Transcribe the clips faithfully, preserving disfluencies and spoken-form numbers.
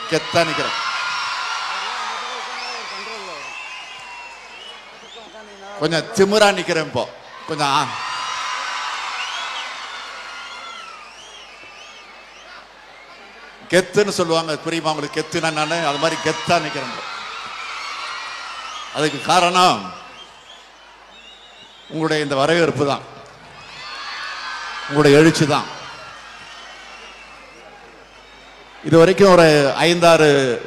கெத்தா நிக்கிறேன். கொஞ்சம் திமிரா நிக்கிறேன். இப்போ கொஞ்சம் கெத்துன்னு சொல்லுவாங்க, புரியுமா உங்களுக்கு? கெத்துனா நானு அது மாதிரி கெத்தா நிக்கிறேன். அதுக்கு காரணம் உங்களுடைய இந்த வரவேற்பு தான், உங்களுடைய எழுச்சி தான். இது வரைக்கும் ஒரு ஐந்தாறு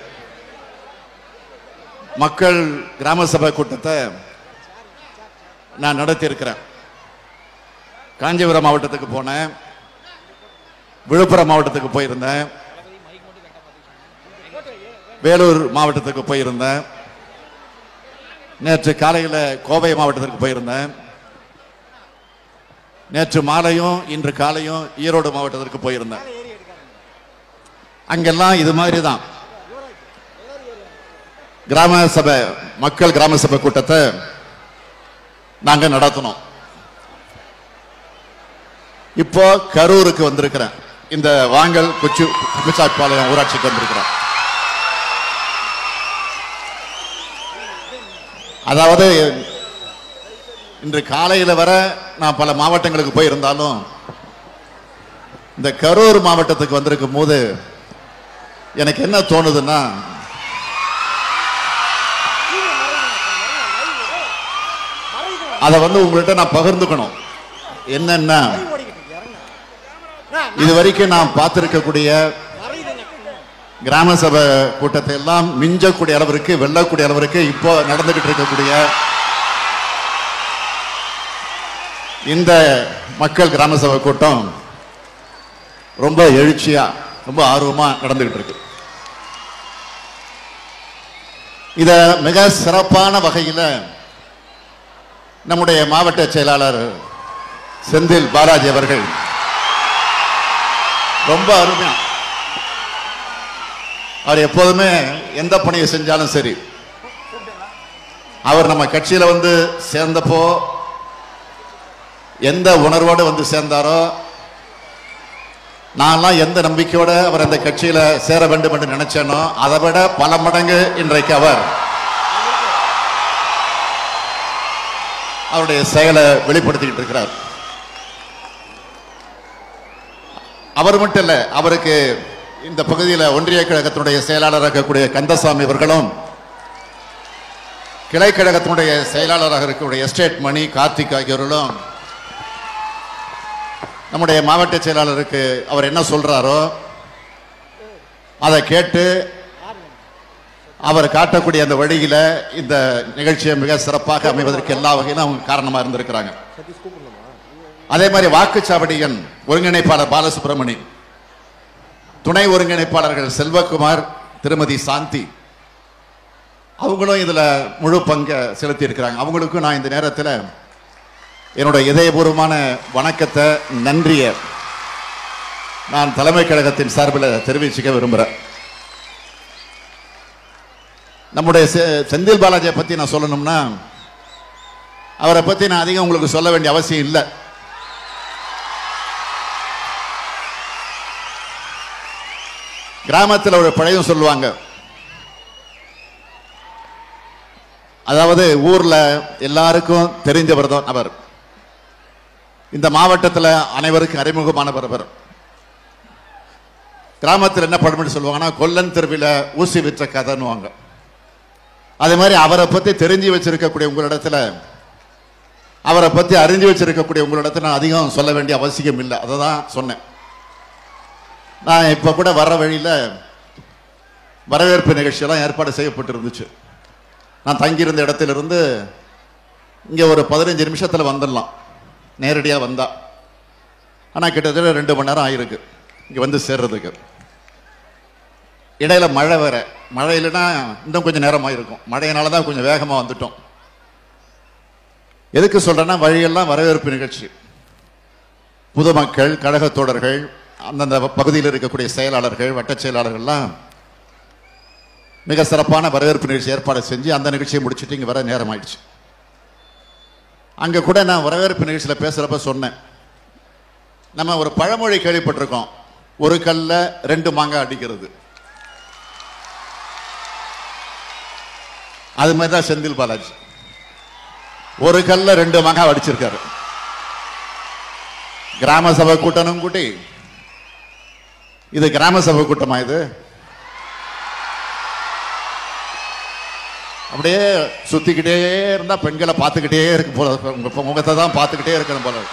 மக்கள் கிராம சபை கூட்டத்தை நான் நடத்தி இருக்கிறேன். காஞ்சிபுரம் மாவட்டத்துக்கு போனேன், விழுப்புரம் மாவட்டத்துக்கு போயிருந்தேன், வேலூர் மாவட்டத்துக்கு போயிருந்தேன், நேற்று காலையில் கோவை மாவட்டத்திற்கு போயிருந்தேன், நேற்று மாலையும் இன்று காலையும் ஈரோடு மாவட்டத்திற்கு போயிருந்தேன். அங்கெல்லாம் இது மாதிரி தான் கிராம சபை மக்கள் கிராம சபை கூட்டத்தை நாங்க நடத்தணும். இப்போ கரூருக்கு வந்திருக்கிறேன், இந்த வாங்கல் கொச்சு குமிச்சாப்பாளையம் ஊராட்சிக்கு வந்திருக்கிறேன். அதாவது இன்று காலையில் வர நான் பல மாவட்டங்களுக்கு போயிருந்தாலும் இந்த கரூர் மாவட்டத்துக்கு வந்திருக்கும் போது எனக்கு என்ன தோணுதுன்னா, அதை வந்து உங்கள்கிட்ட நான் பகிர்ந்துக்கணும். என்னன்னா, இது வரைக்கும் நான் பார்த்திருக்கக்கூடிய கிராம சபை கூட்டத்தை எல்லாம் மிஞ்சக்கூடிய அளவிற்கு, வெல்லக்கூடிய அளவிற்கு இப்போ நடந்துகிட்டு இருக்கக்கூடிய இந்த மக்கள் கிராம சபை கூட்டம் ரொம்ப எழுச்சியா, ரொம்ப ஆர்வமா நடந்துகிட்டு இருக்கு. இத மிக சிறப்பான வகையில் நம்முடைய மாவட்ட செயலாளர் செந்தில் பாலாஜி அவர்கள் ரொம்ப அருமையா, அவர் எப்போதுமே எந்த பணியை செஞ்சாலும் சரி, அவர் நம்ம கட்சியில வந்து சேர்ந்தப்போ எந்த உணர்வோடு வந்து சேர்ந்தாரோ, நான்லாம் எந்த நம்பிக்கையோட அவர் அந்த கட்சியில சேர வேண்டும் என்று நினைச்சேனோ அதை விட பல மடங்கு இன்றைக்கு அவர் அவருடைய செயலை வெளிப்படுத்திக்கிட்டு இருக்கிறார். அவர் மட்டும் இல்ல, அவருக்கு இந்த பகுதியில் ஒன்றிய கழகத்தினுடைய செயலாளராக இருக்கக்கூடிய கந்தசாமி அவர்களும், கிளை கழகத்தினுடைய செயலாளராக இருக்கக்கூடிய எஸ்டேட் மணி கார்த்திக் ஆகியோர்களும் நம்முடைய மாவட்ட செயலாளருக்கு அவர் என்ன சொல்றாரோ அதை கேட்டு அவர் காட்டக்கூடிய அந்த வழியில இந்த நிகழ்ச்சியை மிக சிறப்பாக அமைவதற்கு எல்லா வகையிலும் அவங்க காரணமா இருந்திருக்கிறாங்க. அதே மாதிரி வாக்குச்சாவடியின் ஒருங்கிணைப்பாளர் பாலசுப்ரமணி, துணை ஒருங்கிணைப்பாளர்கள் செல்வகுமார், திருமதி சாந்தி, அவங்களும் இதுல முழு பங்கை செலுத்தி இருக்கிறாங்க. அவங்களுக்கும் நான் இந்த நேரத்தில் என்னுடைய இதயபூர்வமான வணக்கத்தை, நன்றியை நான் தலைமை கழகத்தின் சார்பில் தெரிவிச்சுக்க விரும்புகிறேன். நம்முடைய செந்தில் பாலாஜியை பற்றி நான் சொல்லணும்னா, அவரை பற்றி நான் அதிகம் உங்களுக்கு சொல்ல வேண்டிய அவசியம் இல்லை. கிராமத்தில் ஒரு பழையும் சொல்லுவாங்க, அதாவது ஊர்ல எல்லாருக்கும் தெரிஞ்சவர் தான் அவர். இந்த மாவட்டத்தில் அனைவருக்கும் அறிமுகமானவர் அவர். கிராமத்தில் என்ன பழமொழி சொல்லுவாங்கன்னா, கொல்லன் தெருவில் ஊசி விற்ற கதைன்னுவாங்க. அதே மாதிரி அவரை பற்றி தெரிஞ்சு வச்சிருக்கக்கூடிய உங்களிடத்துல, அவரை பற்றி அறிஞ்சு வச்சிருக்கக்கூடிய உங்களிடத்துல நான் அதிகம் சொல்ல வேண்டிய அவசியம் இல்லை. அதை தான் சொன்னேன். நான் இப்போ கூட வர வழியில் வரவேற்பு நிகழ்ச்சியெல்லாம் ஏற்பாடு செய்யப்பட்டு இருந்துச்சு. நான் தங்கியிருந்த இடத்திலிருந்து இங்கே ஒரு பதினஞ்சு நிமிஷத்தில் வந்துடலாம், நேரடியாக வந்தா. ஆனால் கிட்டத்தட்ட ரெண்டு மணி நேரம் ஆயிருக்கு இங்கே வந்து சேர்றதுக்கு. இடையில மழை வேற, மழை இல்லைன்னா இன்னும் கொஞ்சம் நேரமாக இருக்கும். மழையினால தான் கொஞ்சம் வேகமாக வந்துட்டோம். எதுக்கு சொல்றேன்னா, வழியெல்லாம் வரவேற்பு நிகழ்ச்சி. பொதுமக்கள், கழக தோழர்கள், அந்தந்த பகுதியில் இருக்கக்கூடிய செயலாளர்கள், வட்ட செயலாளர்கள்லாம் மிக சிறப்பான வரவேற்பு நிகழ்ச்சி ஏற்பாடு செஞ்சு அந்த நிகழ்ச்சியை முடிச்சுட்டு இங்கே வர நேரம் ஆயிடுச்சு. அங்கே கூட நான் வரவேற்பு நிகழ்ச்சியில் பேசுகிறப்ப சொன்னேன், நம்ம ஒரு பழமொழி கேள்விப்பட்டிருக்கோம், ஒரு கல்ல ரெண்டு மாங்காய் அடிக்கிறது. அது மாதிரி தான் செந்தில் பாலாஜி ஒரு கல்ல ரெண்டு மகா அடிச்சிருக்காரு. கிராம சபை கூட்டணும் கூட்டி, இது கிராம சபை கூட்டமா? இது அப்படியே சுத்திக்கிட்டே இருந்தா பெண்களை பார்த்துக்கிட்டே இருக்கு போல, முகத்தை தான் பார்த்துக்கிட்டே இருக்கணும் போல.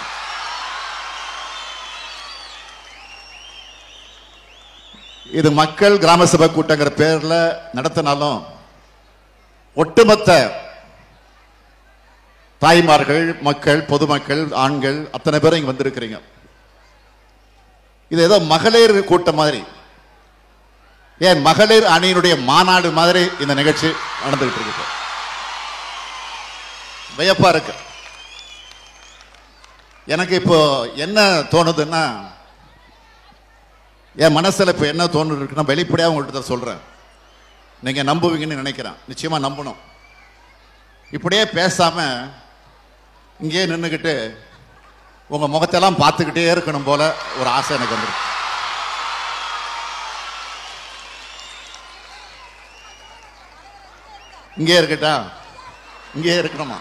இது மக்கள் கிராம சபை கூட்டங்கிற பேர்ல நடத்தினாலும் ஒட்டுமொத்த தாய்மார்கள், மக்கள், பொதுமக்கள், ஆண்கள் அத்தனை பேரும் இங்க வந்திருக்கிறீங்க. இது ஏதோ மகளிர் கூட்டம் மாதிரி, ஏன் மகளிர் அணியினுடைய மாநாடு மாதிரி இந்த நிகழ்ச்சி நடந்துகிட்டு இருக்கு. வியப்பா இருக்கு. எனக்கு இப்போ என்ன தோணுதுன்னா, என் மனசுல இப்ப என்ன தோணு இருக்குன்னா, வெளிப்படையா உங்கள்கிட்ட சொல்றேன், நீங்க நம்புவீங்கன்னு நினைக்கிறேன். நிச்சயமா நம்பணும். இப்படியே பேசாம இங்கே நின்றுக்கிட்டு உங்க முகத்தெல்லாம் பார்த்துக்கிட்டே இருக்கணும் போல ஒரு ஆசை எனக்கு வந்துருக்கு. இங்கே இருக்கட்டா, இங்கே இருக்கணுமா?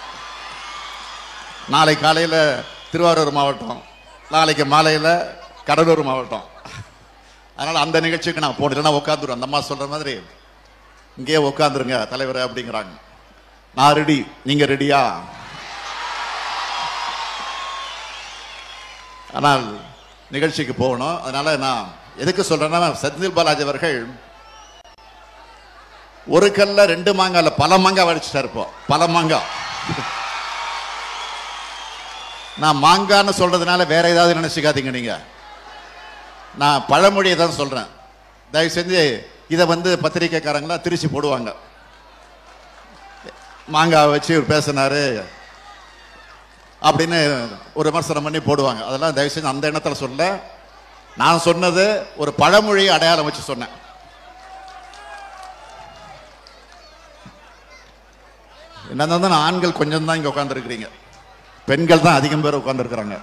நாளை காலையில் திருவாரூர் மாவட்டம், நாளைக்கு மாலையில் கடலூர் மாவட்டம். அதனால் அந்த நிகழ்ச்சிக்கு நான் போனேன், உட்காந்துருவேன். அந்த அம்மா சொல்கிற மாதிரி இங்கே உட்காந்துருங்க தலைவர் அப்படிங்கிறாங்க. நான் ரெடி, நீங்க ரெடியா? ஆனால் நிகழ்ச்சிக்கு போகணும். அதனால நான் எதுக்கு சொல்றேன்னா, செந்தில் பாலாஜி அவர்கள் ஒரு கல்ல ரெண்டு மாங்காய் பல மாங்காய் வடிச்சுட்டா இருப்போம். பல மாங்காய். நான் மாங்கான்னு சொல்றதுனால வேற ஏதாவது நினைச்சுக்காதீங்க நீங்க. நான் பழமொழியை தான் சொல்றேன். தயவு செஞ்சு இதை வந்து பத்திரிகைக்காரங்களா திருச்சி போடுவாங்க. மாங்காய் வச்சு பேசினாரு அப்படின்னு ஒரு விமர்சனம் பண்ணி போடுவாங்க. அதெல்லாம் தயவு செஞ்சு அந்த எண்ணத்துல சொல்ல. நான் சொன்னது ஒரு பழமொழி அடையாளம் வச்சு சொன்னேன். என்னதான் ஆண்கள் கொஞ்சம் தான் இங்க உட்கார்ந்து இருக்கிறீங்க, பெண்கள் தான் அதிகம் பேர் உட்கார்ந்து இருக்கிறாங்க.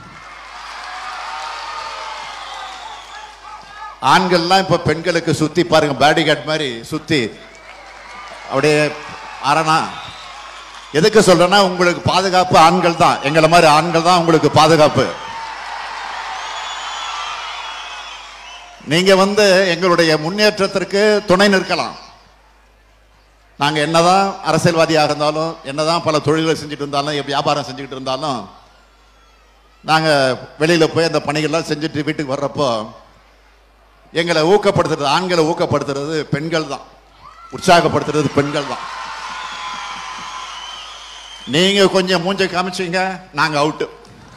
ஆண்கள்லாம் இப்ப பெண்களுக்கு சுத்தி பாருங்க, பாடி கார்டு மாதிரி சுத்தி அப்படியே அரணா. எதுக்கு சொல்றேன்னா, உங்களுக்கு பாதுகாப்பு ஆண்கள் தான், எங்களை மாதிரி ஆண்கள் தான் உங்களுக்கு பாதுகாப்பு. நீங்க வந்து எங்களுடைய முன்னேற்றத்திற்கு துணை நிற்கலாம். நாங்க என்னதான் அரசியல்வாதியாக இருந்தாலும், என்னதான் பல தொழில்களை செஞ்சுட்டு இருந்தாலும், வியாபாரம் செஞ்சுக்கிட்டு இருந்தாலும், நாங்க வெளியில போய் அந்த பணிகள்லாம் செஞ்சுட்டு வீட்டுக்கு வர்றப்போ எங்களை ஊக்கப்படுத்துறது, ஆண்களை ஊக்கப்படுத்துறது பெண்கள் தான், உற்சாகப்படுத்துறது பெண்கள் தான். நீங்க கொஞ்சம் மூஞ்ச காமிச்சீங்க, நாங்க அவுட்டு.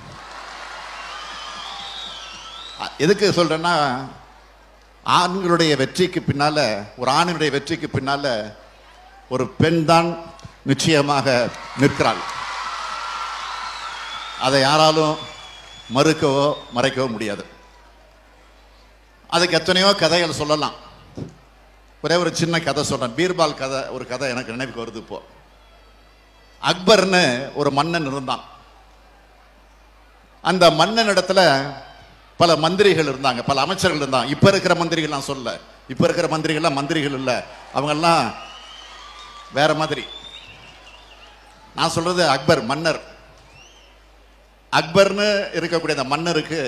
எதுக்கு சொல்றேன்னா, ஆண்களுடைய வெற்றிக்கு பின்னால, ஒரு ஆணினுடைய வெற்றிக்கு பின்னால ஒரு பெண் தான் நிச்சயமாக நிற்கிறாள். அதை யாராலும் மறுக்கவோ மறைக்கவோ முடியாது. அதுக்கு எத்தனையோ கதைகள் சொல்லலாம். ஒரே ஒரு சின்ன கதை சொல்றேன். பீர்பால் கதை, ஒரு கதை எனக்கு நினைவுக்கு வருது. இப்போ அக்பர்னு ஒரு மன்னன் இருந்தான். அந்த மன்னன் இடத்துல பல மந்திரிகள் இருந்தாங்க, பல அமைச்சர்கள் இருந்தாங்க. இப்ப இருக்கிற மந்திரிகள் நான் சொல்ல, இப்ப இருக்கிற மந்திரிகள்லாம் மந்திரிகள் இல்ல, அவங்கெல்லாம் வேற மாதிரி. நான் சொல்றது அக்பர் மன்னர். அக்பர்னு இருக்கக்கூடிய அந்த மன்னருக்கு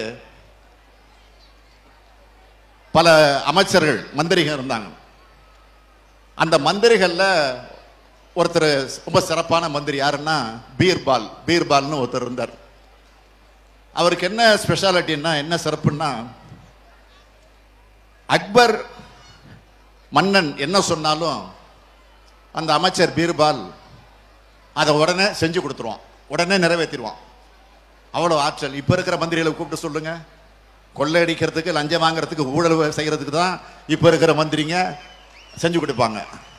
பல அமைச்சர்கள், மந்திரிகள் இருந்தாங்க. அந்த மந்திரிகள்ல ஒருத்தர் ரொம்ப சிறப்பான மந்திரி. யாருன்னா பீர்பால். பீர்பால்னு ஒருத்தர் இருந்தார். அவருக்கு என்ன ஸ்பெஷாலிட்டின்னா, என்ன சிறப்புன்னா, அக்பர் மன்னன் என்ன சொன்னாலும் அந்த அமைச்சர் பீர்பால் அதை உடனே செஞ்சு கொடுத்துருவான், உடனே நிறைவேற்றிடுவான். அவ்வளோ ஆற்றல். இப்போ இருக்கிற மந்திரிகளை கூப்பிட்டு சொல்லுங்க, கொள்ளையடிக்கிறதுக்கு, லஞ்சம் வாங்குறதுக்கு, ஊழல் செய்யறதுக்கு தான் இப்போ இருக்கிற மந்திரிங்க செஞ்சு கொடுப்பாங்க.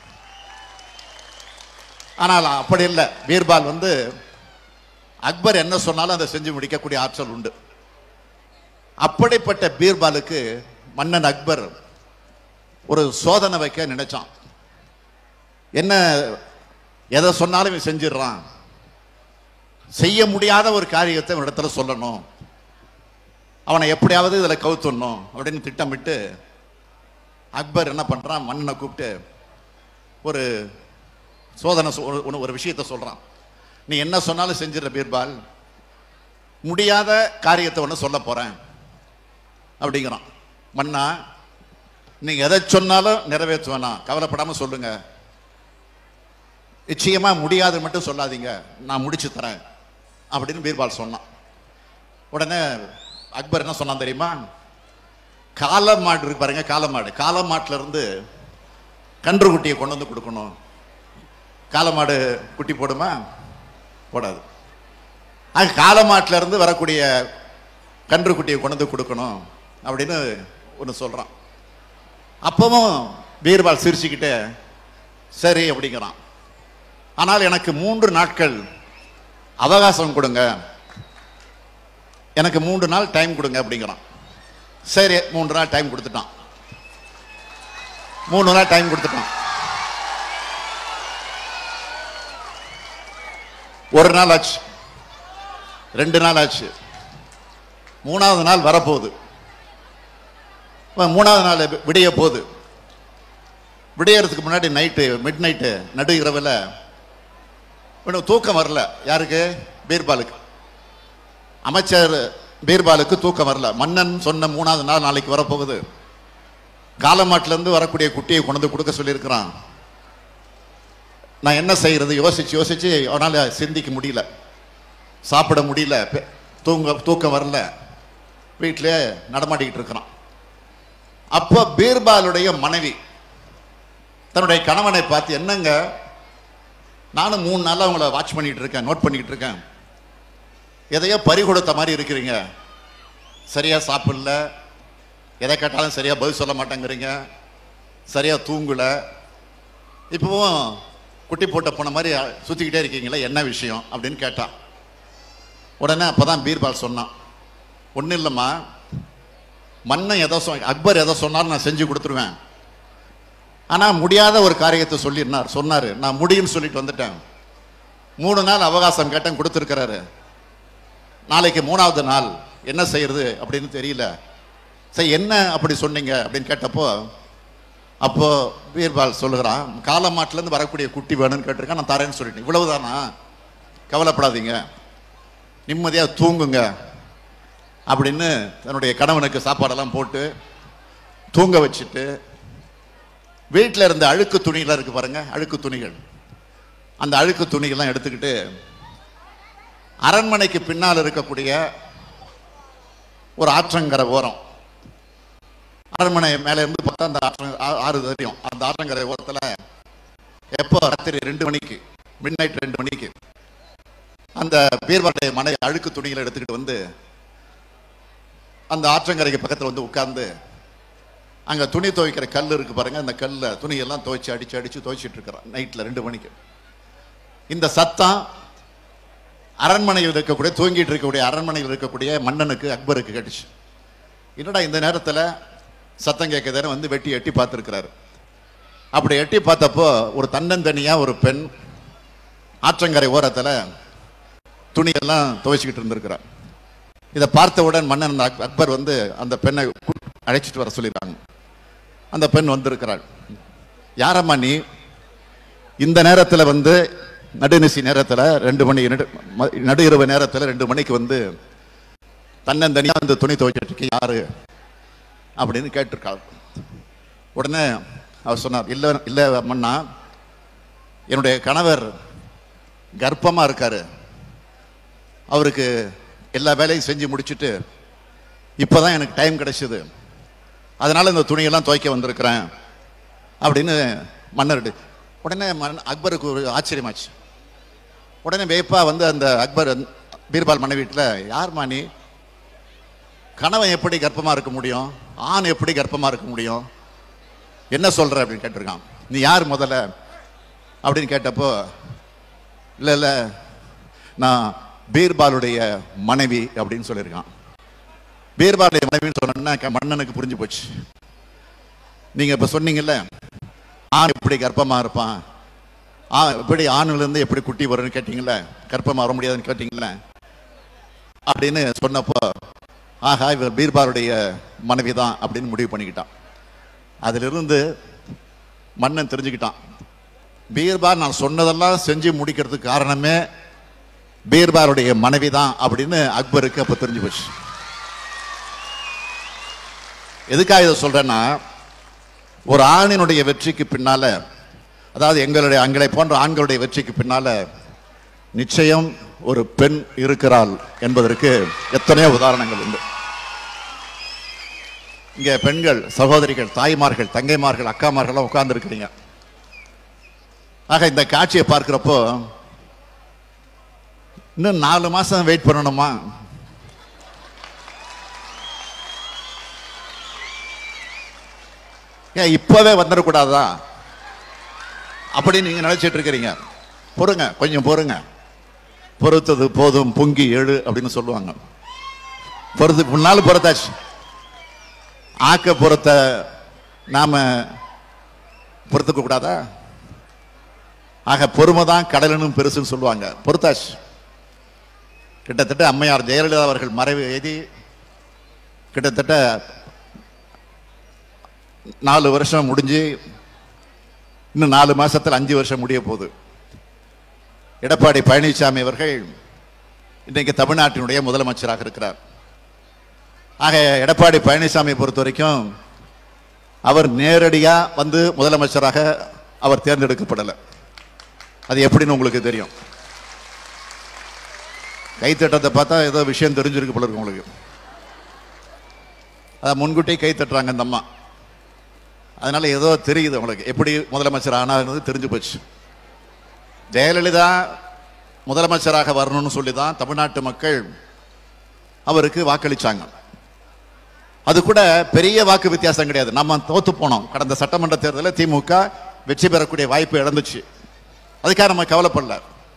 ஆனால் அப்படி இல்லை. பீர்பால் வந்து அக்பர் என்ன சொன்னாலும் அதை செஞ்சு முடிக்கக்கூடிய ஆற்றல் உண்டு. அப்படிப்பட்ட பீர்பாலுக்கு மன்னன் அக்பர் ஒரு சோதனை வைக்க நினைச்சான். என்ன, எதை சொன்னாலும் இவன் செஞ்சிடறான், செய்ய முடியாத ஒரு காரியத்தை இடத்துல சொல்லணும், அவனை எப்படியாவது இதுல கவுத்துடணும் அப்படின்னு திட்டமிட்டு அக்பர் என்ன பண்றான், மன்னனை கூப்பிட்டு ஒரு சோதனை ஒரு விஷயத்தை சொல்றான். நீ என்ன சொன்னாலும் செஞ்சிட பீர்பால், முடியாத காரியத்தை ஒன்று சொல்ல போறேன் அப்படிங்கிறான். மன்னா, நீங்க எதை சொன்னாலும் நிறைவேற்றுவேனா, கவலைப்படாம சொல்லுங்க, நிச்சயமா முடியாது மட்டும் சொல்லாதீங்க, நான் முடிச்சு தரேன் அப்படின்னு பீர்பால் சொன்னான். உடனே அக்பர் என்ன சொன்னான் தெரியுமா? காளை மாடு இருக்கு பாருங்க, காளை மாடு, காளை மாட்டுல இருந்து கன்று குட்டியை கொண்டு வந்து கொடுக்கணும். காளை மாடு குட்டி போடுமா? போடாது. அது காளை மாட்டுல இருந்து வரக்கூடிய கன்று குட்டியை கொண்டு வந்து கொடுக்கணும் அப்படின்னு ஒன்று சொல்றான். அப்பவும் பீர்பால் சிரிச்சுக்கிட்டே சரி அப்படிங்கிறான். ஆனால் எனக்கு மூன்று நாட்கள் அவகாசம் கொடுங்க, எனக்கு மூன்று நாள் டைம் கொடுங்க அப்படிங்கிறான். சரி, மூன்று நாள் டைம் கொடுத்துட்டான். மூணு நாள் டைம் கொடுத்துட்டான். ஒரு நாள் ஆச்சு, ரெண்டு நாள் ஆச்சு, மூணாவது நாள் வரப்போகுது. மூணாவது நாள் விடிய போகுது. விடியறதுக்கு முன்னாடி நைட்டு, மிட் நைட்டு, நடு இரவில் தூக்கம் வரல. யாருக்கு? பீர்பாலுக்கு. அமைச்சர் பீர்பாலுக்கு தூக்கம் வரல. மன்னன் சொன்ன மூணாவது நாள் நாளைக்கு வரப்போகுது, காலமாட்டிலேருந்து வரக்கூடிய குட்டியை கொண்டு வந்து கொடுக்க சொல்லியிருக்கிறான். நான் என்ன செய்யறது யோசிச்சு யோசிச்சு அவனால் சிந்திக்க முடியல, சாப்பிட முடியல, தூங்க தூக்கம் வரல, வீட்டிலே நடமாட்டிக்கிட்டு இருக்கிறான். அப்போ பீர்பாலுடைய மனைவி தன்னுடைய கணவனை பார்த்து, என்னங்க, நானும் மூணு நாளாக அவங்கள வாட்ச் பண்ணிட்டு இருக்கேன், நோட் பண்ணிக்கிட்டு இருக்கேன், எதையோ பறி கொடுத்த மாதிரி இருக்கிறீங்க, சரியா சாப்பிடல, எதை கேட்டாலும் சரியா பதில் சொல்ல மாட்டேங்கிறீங்க, சரியா தூங்கல, இப்பவும் குட்டி போட்ட போன மாதிரி சுத்திக்கிட்டே இருக்கீங்களே, என்ன விஷயம் அப்படின்னு கேட்டான். உடனே அப்பதான் பீர்பால் சொன்னான், ஒன்றும் இல்லைம்மா, மன்னன் எதோ சொ அக்பர் எதை சொன்னாலும் நான் செஞ்சு கொடுத்துருவேன், ஆனால் முடியாத ஒரு காரியத்தை சொல்லிருந்தார் சொன்னார் நான் முடியும்னு சொல்லிட்டு வந்துட்டேன். மூணு நாள் அவகாசம் கேட்டேன், கொடுத்துருக்கிறாரு. நாளைக்கு மூணாவது நாள், என்ன செய்யறது அப்படின்னு தெரியல. சரி, என்ன அப்படி சொன்னீங்க அப்படின்னு கேட்டப்போ, அப்போ பீர்பால் சொல்லுகிறான், காலமாட்டிலேருந்து வரக்கூடிய குட்டி வேணும்னு கேட்டிருக்கேன், நான் தரேன்னு சொல்லிட்டேன். இவ்வளவுதானா? கவலைப்படாதீங்க, நிம்மதியாக தூங்குங்க அப்படின்னு தன்னுடைய கணவனுக்கு சாப்பாடெல்லாம் போட்டு தூங்க வச்சுட்டு, வீட்டில் இருந்த அழுக்கு துணிகள் இருக்கு பாருங்க, அழுக்கு துணிகள், அந்த அழுக்கு துணிகள்லாம் எடுத்துக்கிட்டு அரண்மனைக்கு பின்னால் இருக்கக்கூடிய ஒரு ஆற்றங்கரை ஓரம், அரண்மனை மேலே இருந்து பார்த்தா அந்த ஆற்ற ஆறு தெரியும், அந்த ஆற்றங்கரை ஓரத்தில் எப்போ ராத்திரி ரெண்டு மணிக்கு மிட் நைட் ரெண்டு மணிக்கு அந்த பீர்பாலுடைய மனை அழுக்கு துணிகளை எடுத்துக்கிட்டு வந்து அந்த ஆற்றங்கரைக்கு பக்கத்தில் வந்து உட்கார்ந்து, அங்கே துணி துவைக்கிற கல் இருக்கு பாருங்க, அந்த கல்ல துணியெல்லாம் துவைச்சு அடிச்சு அடிச்சு துவைச்சிட்டு இருக்கிறான் நைட்டில் ரெண்டு மணிக்கு. இந்த சத்தம் அரண்மனையில் இருக்கக்கூடிய, தூங்கிட்டு இருக்கக்கூடிய அரண்மனையில் இருக்கக்கூடிய மன்னனுக்கு, அக்பருக்கு கேட்டுச்சு. என்னடா இந்த நேரத்தில் சத்தம் கேட்குதுன்னு வந்து வெட்டி எட்டி பார்த்துருக்கிறாரு. அப்படி எட்டி பார்த்தப்போ ஒரு தன்னந்தனியாக ஒரு பெண் ஆற்றங்கரை ஓரத்தில் துணியெல்லாம் துவைச்சிக்கிட்டு இருந்திருக்கிறார். இதை பார்த்தவுடன் மன்னன் அக்பர் வந்து அந்த பெண்ணை அழைச்சிட்டு வர சொல்லிடுறாங்க. அந்த பெண் வந்திருக்கிறாள். யாரம்மா நீ, இந்த நேரத்தில் வந்து நடுநிசி நேரத்தில் ரெண்டு மணி நடு இரவு நேரத்தில் ரெண்டு மணிக்கு வந்து தன்னந்தனியாக வந்து துணி துவைச்சிட்டு இருக்க யாரு அப்படின்னு கேட்டிருக்காள். உடனே அவர் சொன்னார், இல்லை இல்லை மன்னா, என்னுடைய கணவர் கர்ப்பமாக இருக்காரு, அவருக்கு எல்லா வேலையும் செஞ்சு முடிச்சுட்டு இப்போதான் எனக்கு டைம் கிடைச்சிது, அதனால இந்த துணியெல்லாம் துவைக்க வந்திருக்கிறேன் அப்படின்னு மன்னர். உடனே மன் அக்பருக்கு ஒரு ஆச்சரியமாச்சு. உடனே வேப்பா வந்து அந்த அக்பர் பீர்பால் மனைவி வீட்டில், யார்மா நீ, கணவன் எப்படி கர்ப்பமாக இருக்க முடியும், ஆண் எப்படி கர்ப்பமாக இருக்க முடியும், என்ன சொல்கிற அப்படின்னு கேட்டிருக்கான். நீ யார் முதல்ல அப்படின்னு கேட்டப்போ, இல்லை இல்லை நான் பீர்பாலுடைய மனைவி அப்படின்னு சொல்லியிருக்கான். பீர்பாலுடைய மனைவின்னு சொன்னா மன்னனுக்கு புரிஞ்சு போச்சு. நீங்கள் இப்போ சொன்னீங்கல்ல, ஆண் எப்படி கர்ப்பமாக இருப்பான், ஆ எப்படி ஆணுலேருந்து எப்படி குட்டி வரும்னு கேட்டிங்களே, கர்ப்பமாக வர முடியாதுன்னு கேட்டிங்களே அப்படின்னு சொன்னப்போ, ஆஹா இவர் பீர்பாலுடைய மனைவி தான் அப்படின்னு முடிவு பண்ணிக்கிட்டான். அதிலிருந்து மன்னன் தெரிஞ்சுக்கிட்டான், பீர்பால் நான் சொன்னதெல்லாம் செஞ்சு முடிக்கிறதுக்கு காரணமே பீர்பாலுடைய மனைவி தான் அப்படின்னு அக்பருக்கு அப்ப தெரிஞ்சு போச்சு. எதுக்காக இதை சொல்றேன்னா, ஒரு ஆணினுடைய வெற்றிக்கு பின்னால, அதாவது எங்களுடைய எங்களை போன்ற ஆண்களுடைய வெற்றிக்கு பின்னால நிச்சயம் ஒரு பெண் இருக்கிறாள் என்பதற்கு எத்தனையோ உதாரணங்கள் உண்டு. இங்க பெண்கள், சகோதரிகள், தாய்மார்கள், தங்கைமார்கள், அக்காமார்கள் உட்கார்ந்து இருக்கிறீங்க. ஆக இந்த காட்சியை பார்க்கிறப்போ இன்னும் நாலு மாசம் வெயிட் பண்ணணுமா? ஏன் இப்பவே வந்துடக்கூடாதா அப்படின்னு நீங்க நினைச்சிட்டு இருக்கிறீங்க. பொறுங்க, கொஞ்சம் பொறுங்க. பொறுத்தது போதும் பொங்கி எழு அப்படின்னு சொல்லுவாங்க. பொறுத்து முன்னாலும் பொறுத்தாச்சு. ஆக்க பொறுத்த நாம பொறுத்துக்க கூடாதா? ஆக பொறுமைதான் கடலும் பெருசுன்னு சொல்லுவாங்க. பொறுத்தாச்சு. கிட்டத்தட்ட அம்மையார் ஜெயலலிதா அவர்கள் மறைவு எழுதி கிட்டத்தட்ட நாலு வருஷம் முடிஞ்சு இன்னும் நாலு மாசத்தில் அஞ்சு வருஷம் முடிய போகுது. எடப்பாடி பழனிசாமி அவர்கள் இன்றைக்கு தமிழ்நாட்டினுடைய முதலமைச்சராக இருக்கிறார். ஆக எடப்பாடி பழனிசாமி பொறுத்த வரைக்கும் அவர் நேரடியா வந்து முதலமைச்சராக அவர் தேர்ந்தெடுக்கப்படலை. அது எப்படின்னு உங்களுக்கு தெரியும். கைத்தட்டத்தை பார்த்தா ஏதோ விஷயம் தெரிஞ்சிருக்கு போல இருக்கு உங்களுக்கு. அதான் முன்கூட்டி கை தட்டுறாங்க அந்த அம்மா. அதனால ஏதோ தெரியுது உங்களுக்கு எப்படி முதலமைச்சர் ஆனாங்கிறது தெரிஞ்சு போச்சு. ஜெயலலிதா முதலமைச்சராக வரணும்னு சொல்லி தான் தமிழ்நாட்டு மக்கள் அவருக்கு வாக்களிச்சாங்க. அது கூட பெரிய வாக்கு வித்தியாசம் கிடையாது. நம்ம தோத்து போனோம். கடந்த சட்டமன்ற தேர்தலில் திமுக வெற்றி பெறக்கூடிய வாய்ப்பு இழந்துச்சு. அதுக்காக நம்ம கவலைப்படல.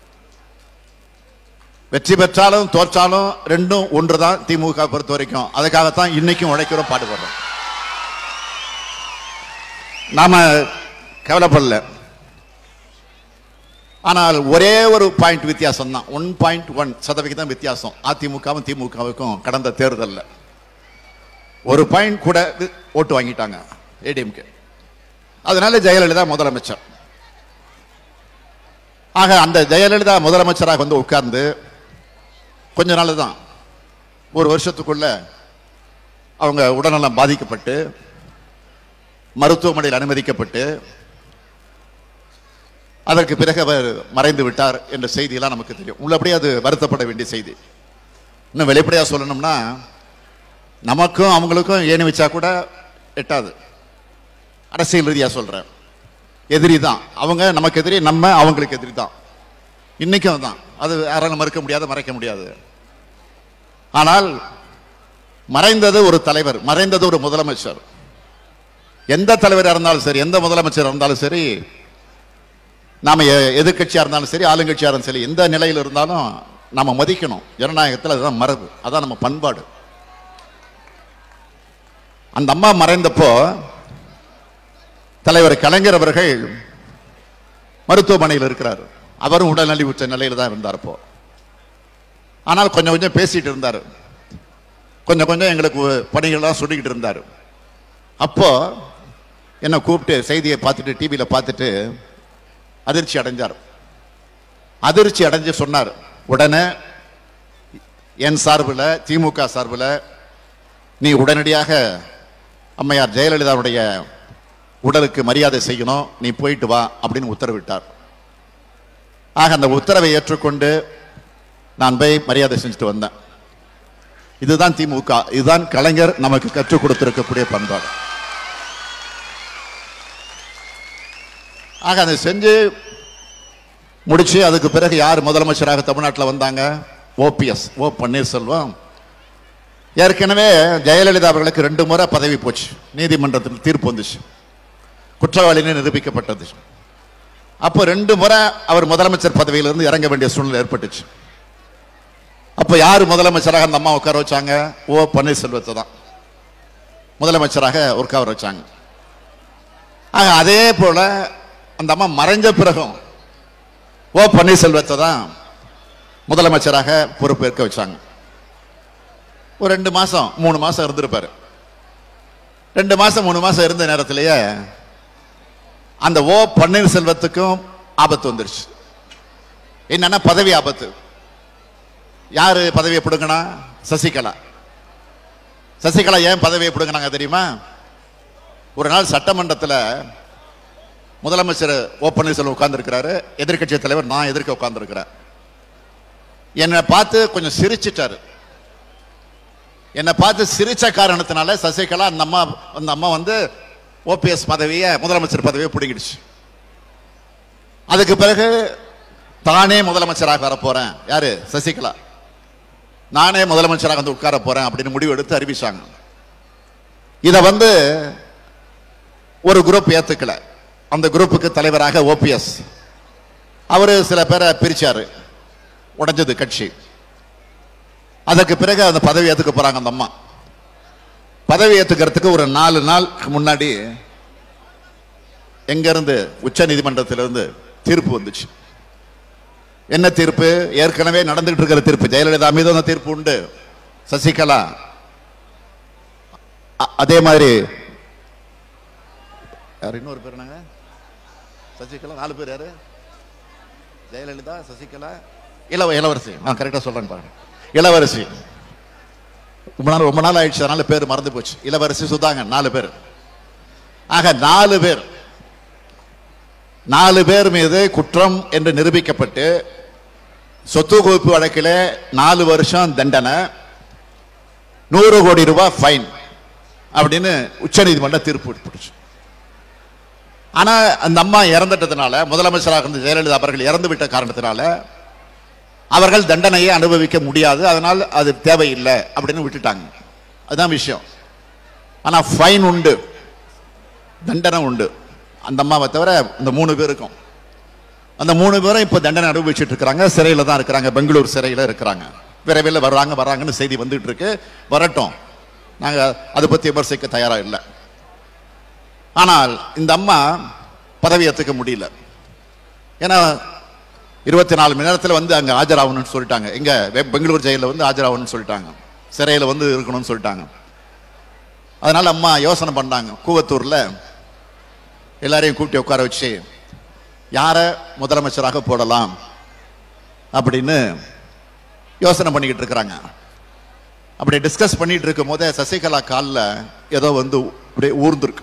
வெற்றி பெற்றாலும் தோற்றாலும் ரெண்டும் ஒன்றுதான் திமுக பொறுத்த வரைக்கும். அதுக்காகத்தான் இன்னைக்கும் உழைக்கிறோம், பாடுபடுறோம். நாம கவலைப்படல. ஆனால் ஒரே ஒரு பாயிண்ட் வித்தியாசம் தான், ஒன் பாயிண்ட் ஒன் சதவிகிதம் வித்தியாசம் அதிமுகவும் திமுகவுக்கும். கடந்த தேர்தலில் ஒரு பாயிண்ட் கூட ஓட்டு வாங்கிட்டாங்க ஏடிஎம்கே. அதனால ஜெயலலிதா முதலமைச்சர். ஆக அந்த ஜெயலலிதா முதலமைச்சராக வந்து உட்கார்ந்து கொஞ்ச நாள் தான், ஒரு வருஷத்துக்குள்ள அவங்க உடல்நலம் பாதிக்கப்பட்டு மருத்துவமனையில் அனுமதிக்கப்பட்டு அதற்கு பிறகு அவர் மறைந்து விட்டார் என்ற செய்தியெல்லாம் நமக்கு தெரியும். உள்ளபடியே அது வருத்தப்பட வேண்டிய செய்தி. இன்னும் வெளிப்படையாக சொல்லணும்னா, நமக்கும் அவங்களுக்கும் ஏணி வச்சா கூட எட்டாது. அரசியல் ரீதியாக சொல்றேன், எதிரி தான் அவங்க, நமக்கு எதிரி, நம்ம அவங்களுக்கு எதிரி தான். இன்னைக்கும் தான். அது யாராலும் மறுக்க முடியாது, மறைக்க முடியாது. ஆனால் மறைந்தது ஒரு தலைவர், மறைந்தது ஒரு முதலமைச்சர். எந்த தலைவராக இருந்தாலும் சரி, எந்த முதலமைச்சர் இருந்தாலும் சரி, நாம எதிர்கட்சியா இருந்தாலும் சரி, ஆளுங்கட்சியா இருந்தாலும் சரி, எந்த நிலையில் இருந்தாலும் நாம மதிக்கணும். ஜனநாயகத்தில் அதுதான் மரபு, அதான் நம்ம பண்பாடு. அந்த அம்மா மறைந்தப்போ தலைவர் கலைஞர் அவர்கள் மருத்துவமனையில் இருக்கிறார். அவரும் உடல்நலிவுற்ற நிலையில் தான் இருந்தார். அப்போ ஆனால் கொஞ்சம் கொஞ்சம் பேசிட்டு இருந்தார், கொஞ்சம் கொஞ்சம் எங்களுக்கு பணிகள்லாம் சொல்லிக்கிட்டு இருந்தார். அப்போ என்ன கூப்பிட்டு செய்தியை பார்த்துட்டு டிவியில் பார்த்துட்டு அதிர்ச்சி அடைஞ்சார். அதிர்ச்சி அடைஞ்சு சொன்னார், உடனே என் சார்பில், திமுக சார்பில் நீ உடனடியாக அம்மையார் ஜெயலலிதாவுடைய உடலுக்கு மரியாதை செய்யணும், நீ போயிட்டு வா அப்படின்னு உத்தரவிட்டார். ஆக அந்த உத்தரவை ஏற்றுக்கொண்டு நான் போய் மரியாதை செஞ்சுட்டு வந்தேன். இதுதான் திமுக, இதுதான் கலைஞர் நமக்கு கற்றுக் கொடுத்திருக்கக்கூடிய பண்பாடு. ஆக அதை செஞ்சு முடிச்சு அதுக்கு பிறகு யார் முதலமைச்சராக தமிழ்நாட்டில் வந்தாங்க? OPS, O Panneerselvam. ஏற்கனவே ஜெயலலிதா அவர்களுக்கு ரெண்டு முறை பதவி போச்சு, நீதிமன்றத்தில் தீர்ப்பு வந்துச்சு, குற்றவாளின்னு நிரூபிக்கப்பட்டது. அப்போ ரெண்டு முறை அவர் முதலமைச்சர் பதவியிலிருந்து இறங்க வேண்டிய சூழ்நிலை ஏற்பட்டுச்சு. அப்போ யார் முதலமைச்சராக அந்த அம்மா உட்கார வச்சாங்க? ஓ பன்னீர்செல்வத்தை தான் முதலமைச்சராக உட்கார வச்சாங்க. ஆக அதே போல அந்த அம்மா மறைஞ்ச பிறகும் ஓ பன்னீர்செல்வத்தை தான் முதலமைச்சராக பொறுப்பேற்க வச்சாங்க. ஒரு ரெண்டு மாசம் மூணு மாசம் இருந்திருப்பாரு. ரெண்டு மாசம் மூணு மாசம் இருந்த நேரத்திலேயே அந்த ஓ பன்னீர்செல்வத்துக்கும் ஆபத்து வந்துருச்சு. என்னன்னா பதவி ஆபத்து. யாரு பதவியை பிடுங்கினா? சசிகலா. சசிகலா ஏன் பதவியை பிடுங்கினாங்க தெரியுமா? ஒரு நாள் சட்டமன்றத்தில் முதலமைச்சர் ஓ பன்னீர்செல்வம் உட்கார்ந்து இருக்கிறாரு, எதிர்கட்சி தலைவர் நான் எதிர்க்க உட்கார்ந்து இருக்கிறேன். என்னை பார்த்து கொஞ்சம் சிரிச்சிட்டாரு. என்னை பார்த்து சிரிச்ச காரணத்தினால சசிகலா அந்த அம்மா அந்த அம்மா வந்து ஓபிஎஸ் பதவியை முதலமைச்சர் பதவியை பிடிங்கிடுச்சு. அதுக்கு பிறகு தானே முதலமைச்சராக வரப்போறேன், யாரு? சசிகலா. நானே முதலமைச்சராக வந்து உட்கார போறேன் அப்படின்னு முடிவு எடுத்து அறிவிச்சாங்க. இதை வந்து ஒரு குரூப் ஏத்துக்கல. அந்த குரூப்புக்கு தலைவராக ஓபிஎஸ் அவரு சில பேரை பிரிச்சாரு, உடைஞ்சது கட்சி. அதற்கு பிறகு அந்த பதவி ஏத்துக்க போறாங்க. அந்த அம்மா பதவி ஏத்துக்கிறதுக்கு ஒரு நாலு நாள் முன்னாடி எங்க இருந்து உச்ச நீதிமன்றத்திலிருந்து தீர்ப்பு வந்துச்சு. என்ன தீர்ப்பு? ஏற்கனவே நடந்துகிட்டு இருக்கிற தீர்ப்பு. ஜெயலலிதா மீது அந்த தீர்ப்பு உண்டு, சசிகலா அதே மாதிரி யார் இன்னொரு பேர் நாங்க சசிகலா நாலு பேர் யாரு? ஜெயலலிதா, சசிகலா, இளவ இளவரசி. நான் கரெக்டா சொல்றேன் பாருங்க. இளவரசி ரொம்ப நாள் ரொம்ப நாள் ஆயிடுச்சு, அதனால பேர் மறந்து போச்சு. இளவரசி, சுதாகர், நாலு பேர். ஆக நாலு பேர் நாலு பேர் மீது குற்றம் என்று நிரூபிக்கப்பட்டு சொத்து குவிப்பு வழக்கில் நாலு வருஷம் தண்டனை, நூறு கோடி ரூபாய் ஃபைன் அப்படின்னு உச்ச நீதிமன்றம் தீர்ப்பு போட்டுச்சு. ஆனா அந்த அம்மா இறந்துட்டதுனால, முதலமைச்சராக இருந்த ஜெயலலிதா அவர்கள் இறந்து விட்ட காரணத்தினால அவர்கள் தண்டனையை அனுபவிக்க முடியாது, அதனால் அது தேவையில்லை அப்படின்னு விட்டுட்டாங்க. அதுதான் விஷயம். ஆனா ஃபைன் உண்டு, தண்டனை உண்டு. அந்த அம்மாவை தவிர இந்த மூணு பேருக்கும். அந்த மூணு பேரும் இப்ப தண்டனை அனுபவிச்சுட்டு இருக்கிறாங்க. சிறையில தான் இருக்கிறாங்க, பெங்களூர் சிறையில இருக்கிறாங்க. விரைவில் வர்றாங்க வர்றாங்கன்னு செய்தி வந்துட்டு இருக்கு. வரட்டும், நாங்க அதை பத்தி விமர்சிக்க தயாரா இல்லை. ஆனால் இந்த அம்மா பதவி ஏற்றுக்க முடியல. ஏன்னா இருபத்தி நாலு மணி நேரத்தில் வந்து அங்கே ஆஜராகணும்னு சொல்லிட்டாங்க. எங்க பெங்களூர் ஜெயிலில் வந்து ஆஜராகணும்னு சொல்லிட்டாங்க, சிறையில் வந்து இருக்கணும்னு சொல்லிட்டாங்க. அதனால அம்மா யோசனை பண்ணாங்க. கூவத்தூர்ல எல்லாரையும் கூப்பிட்டு உட்கார வச்சு யாரை முதலமைச்சராக போடலாம் அப்படின்னு யோசனை பண்ணிக்கிட்டு இருக்கிறாங்க. அப்படி டிஸ்கஸ் பண்ணிட்டு இருக்கும் போதே சசிகலா காலில் ஏதோ வந்து அப்படியே ஊர்ந்துருக்கு.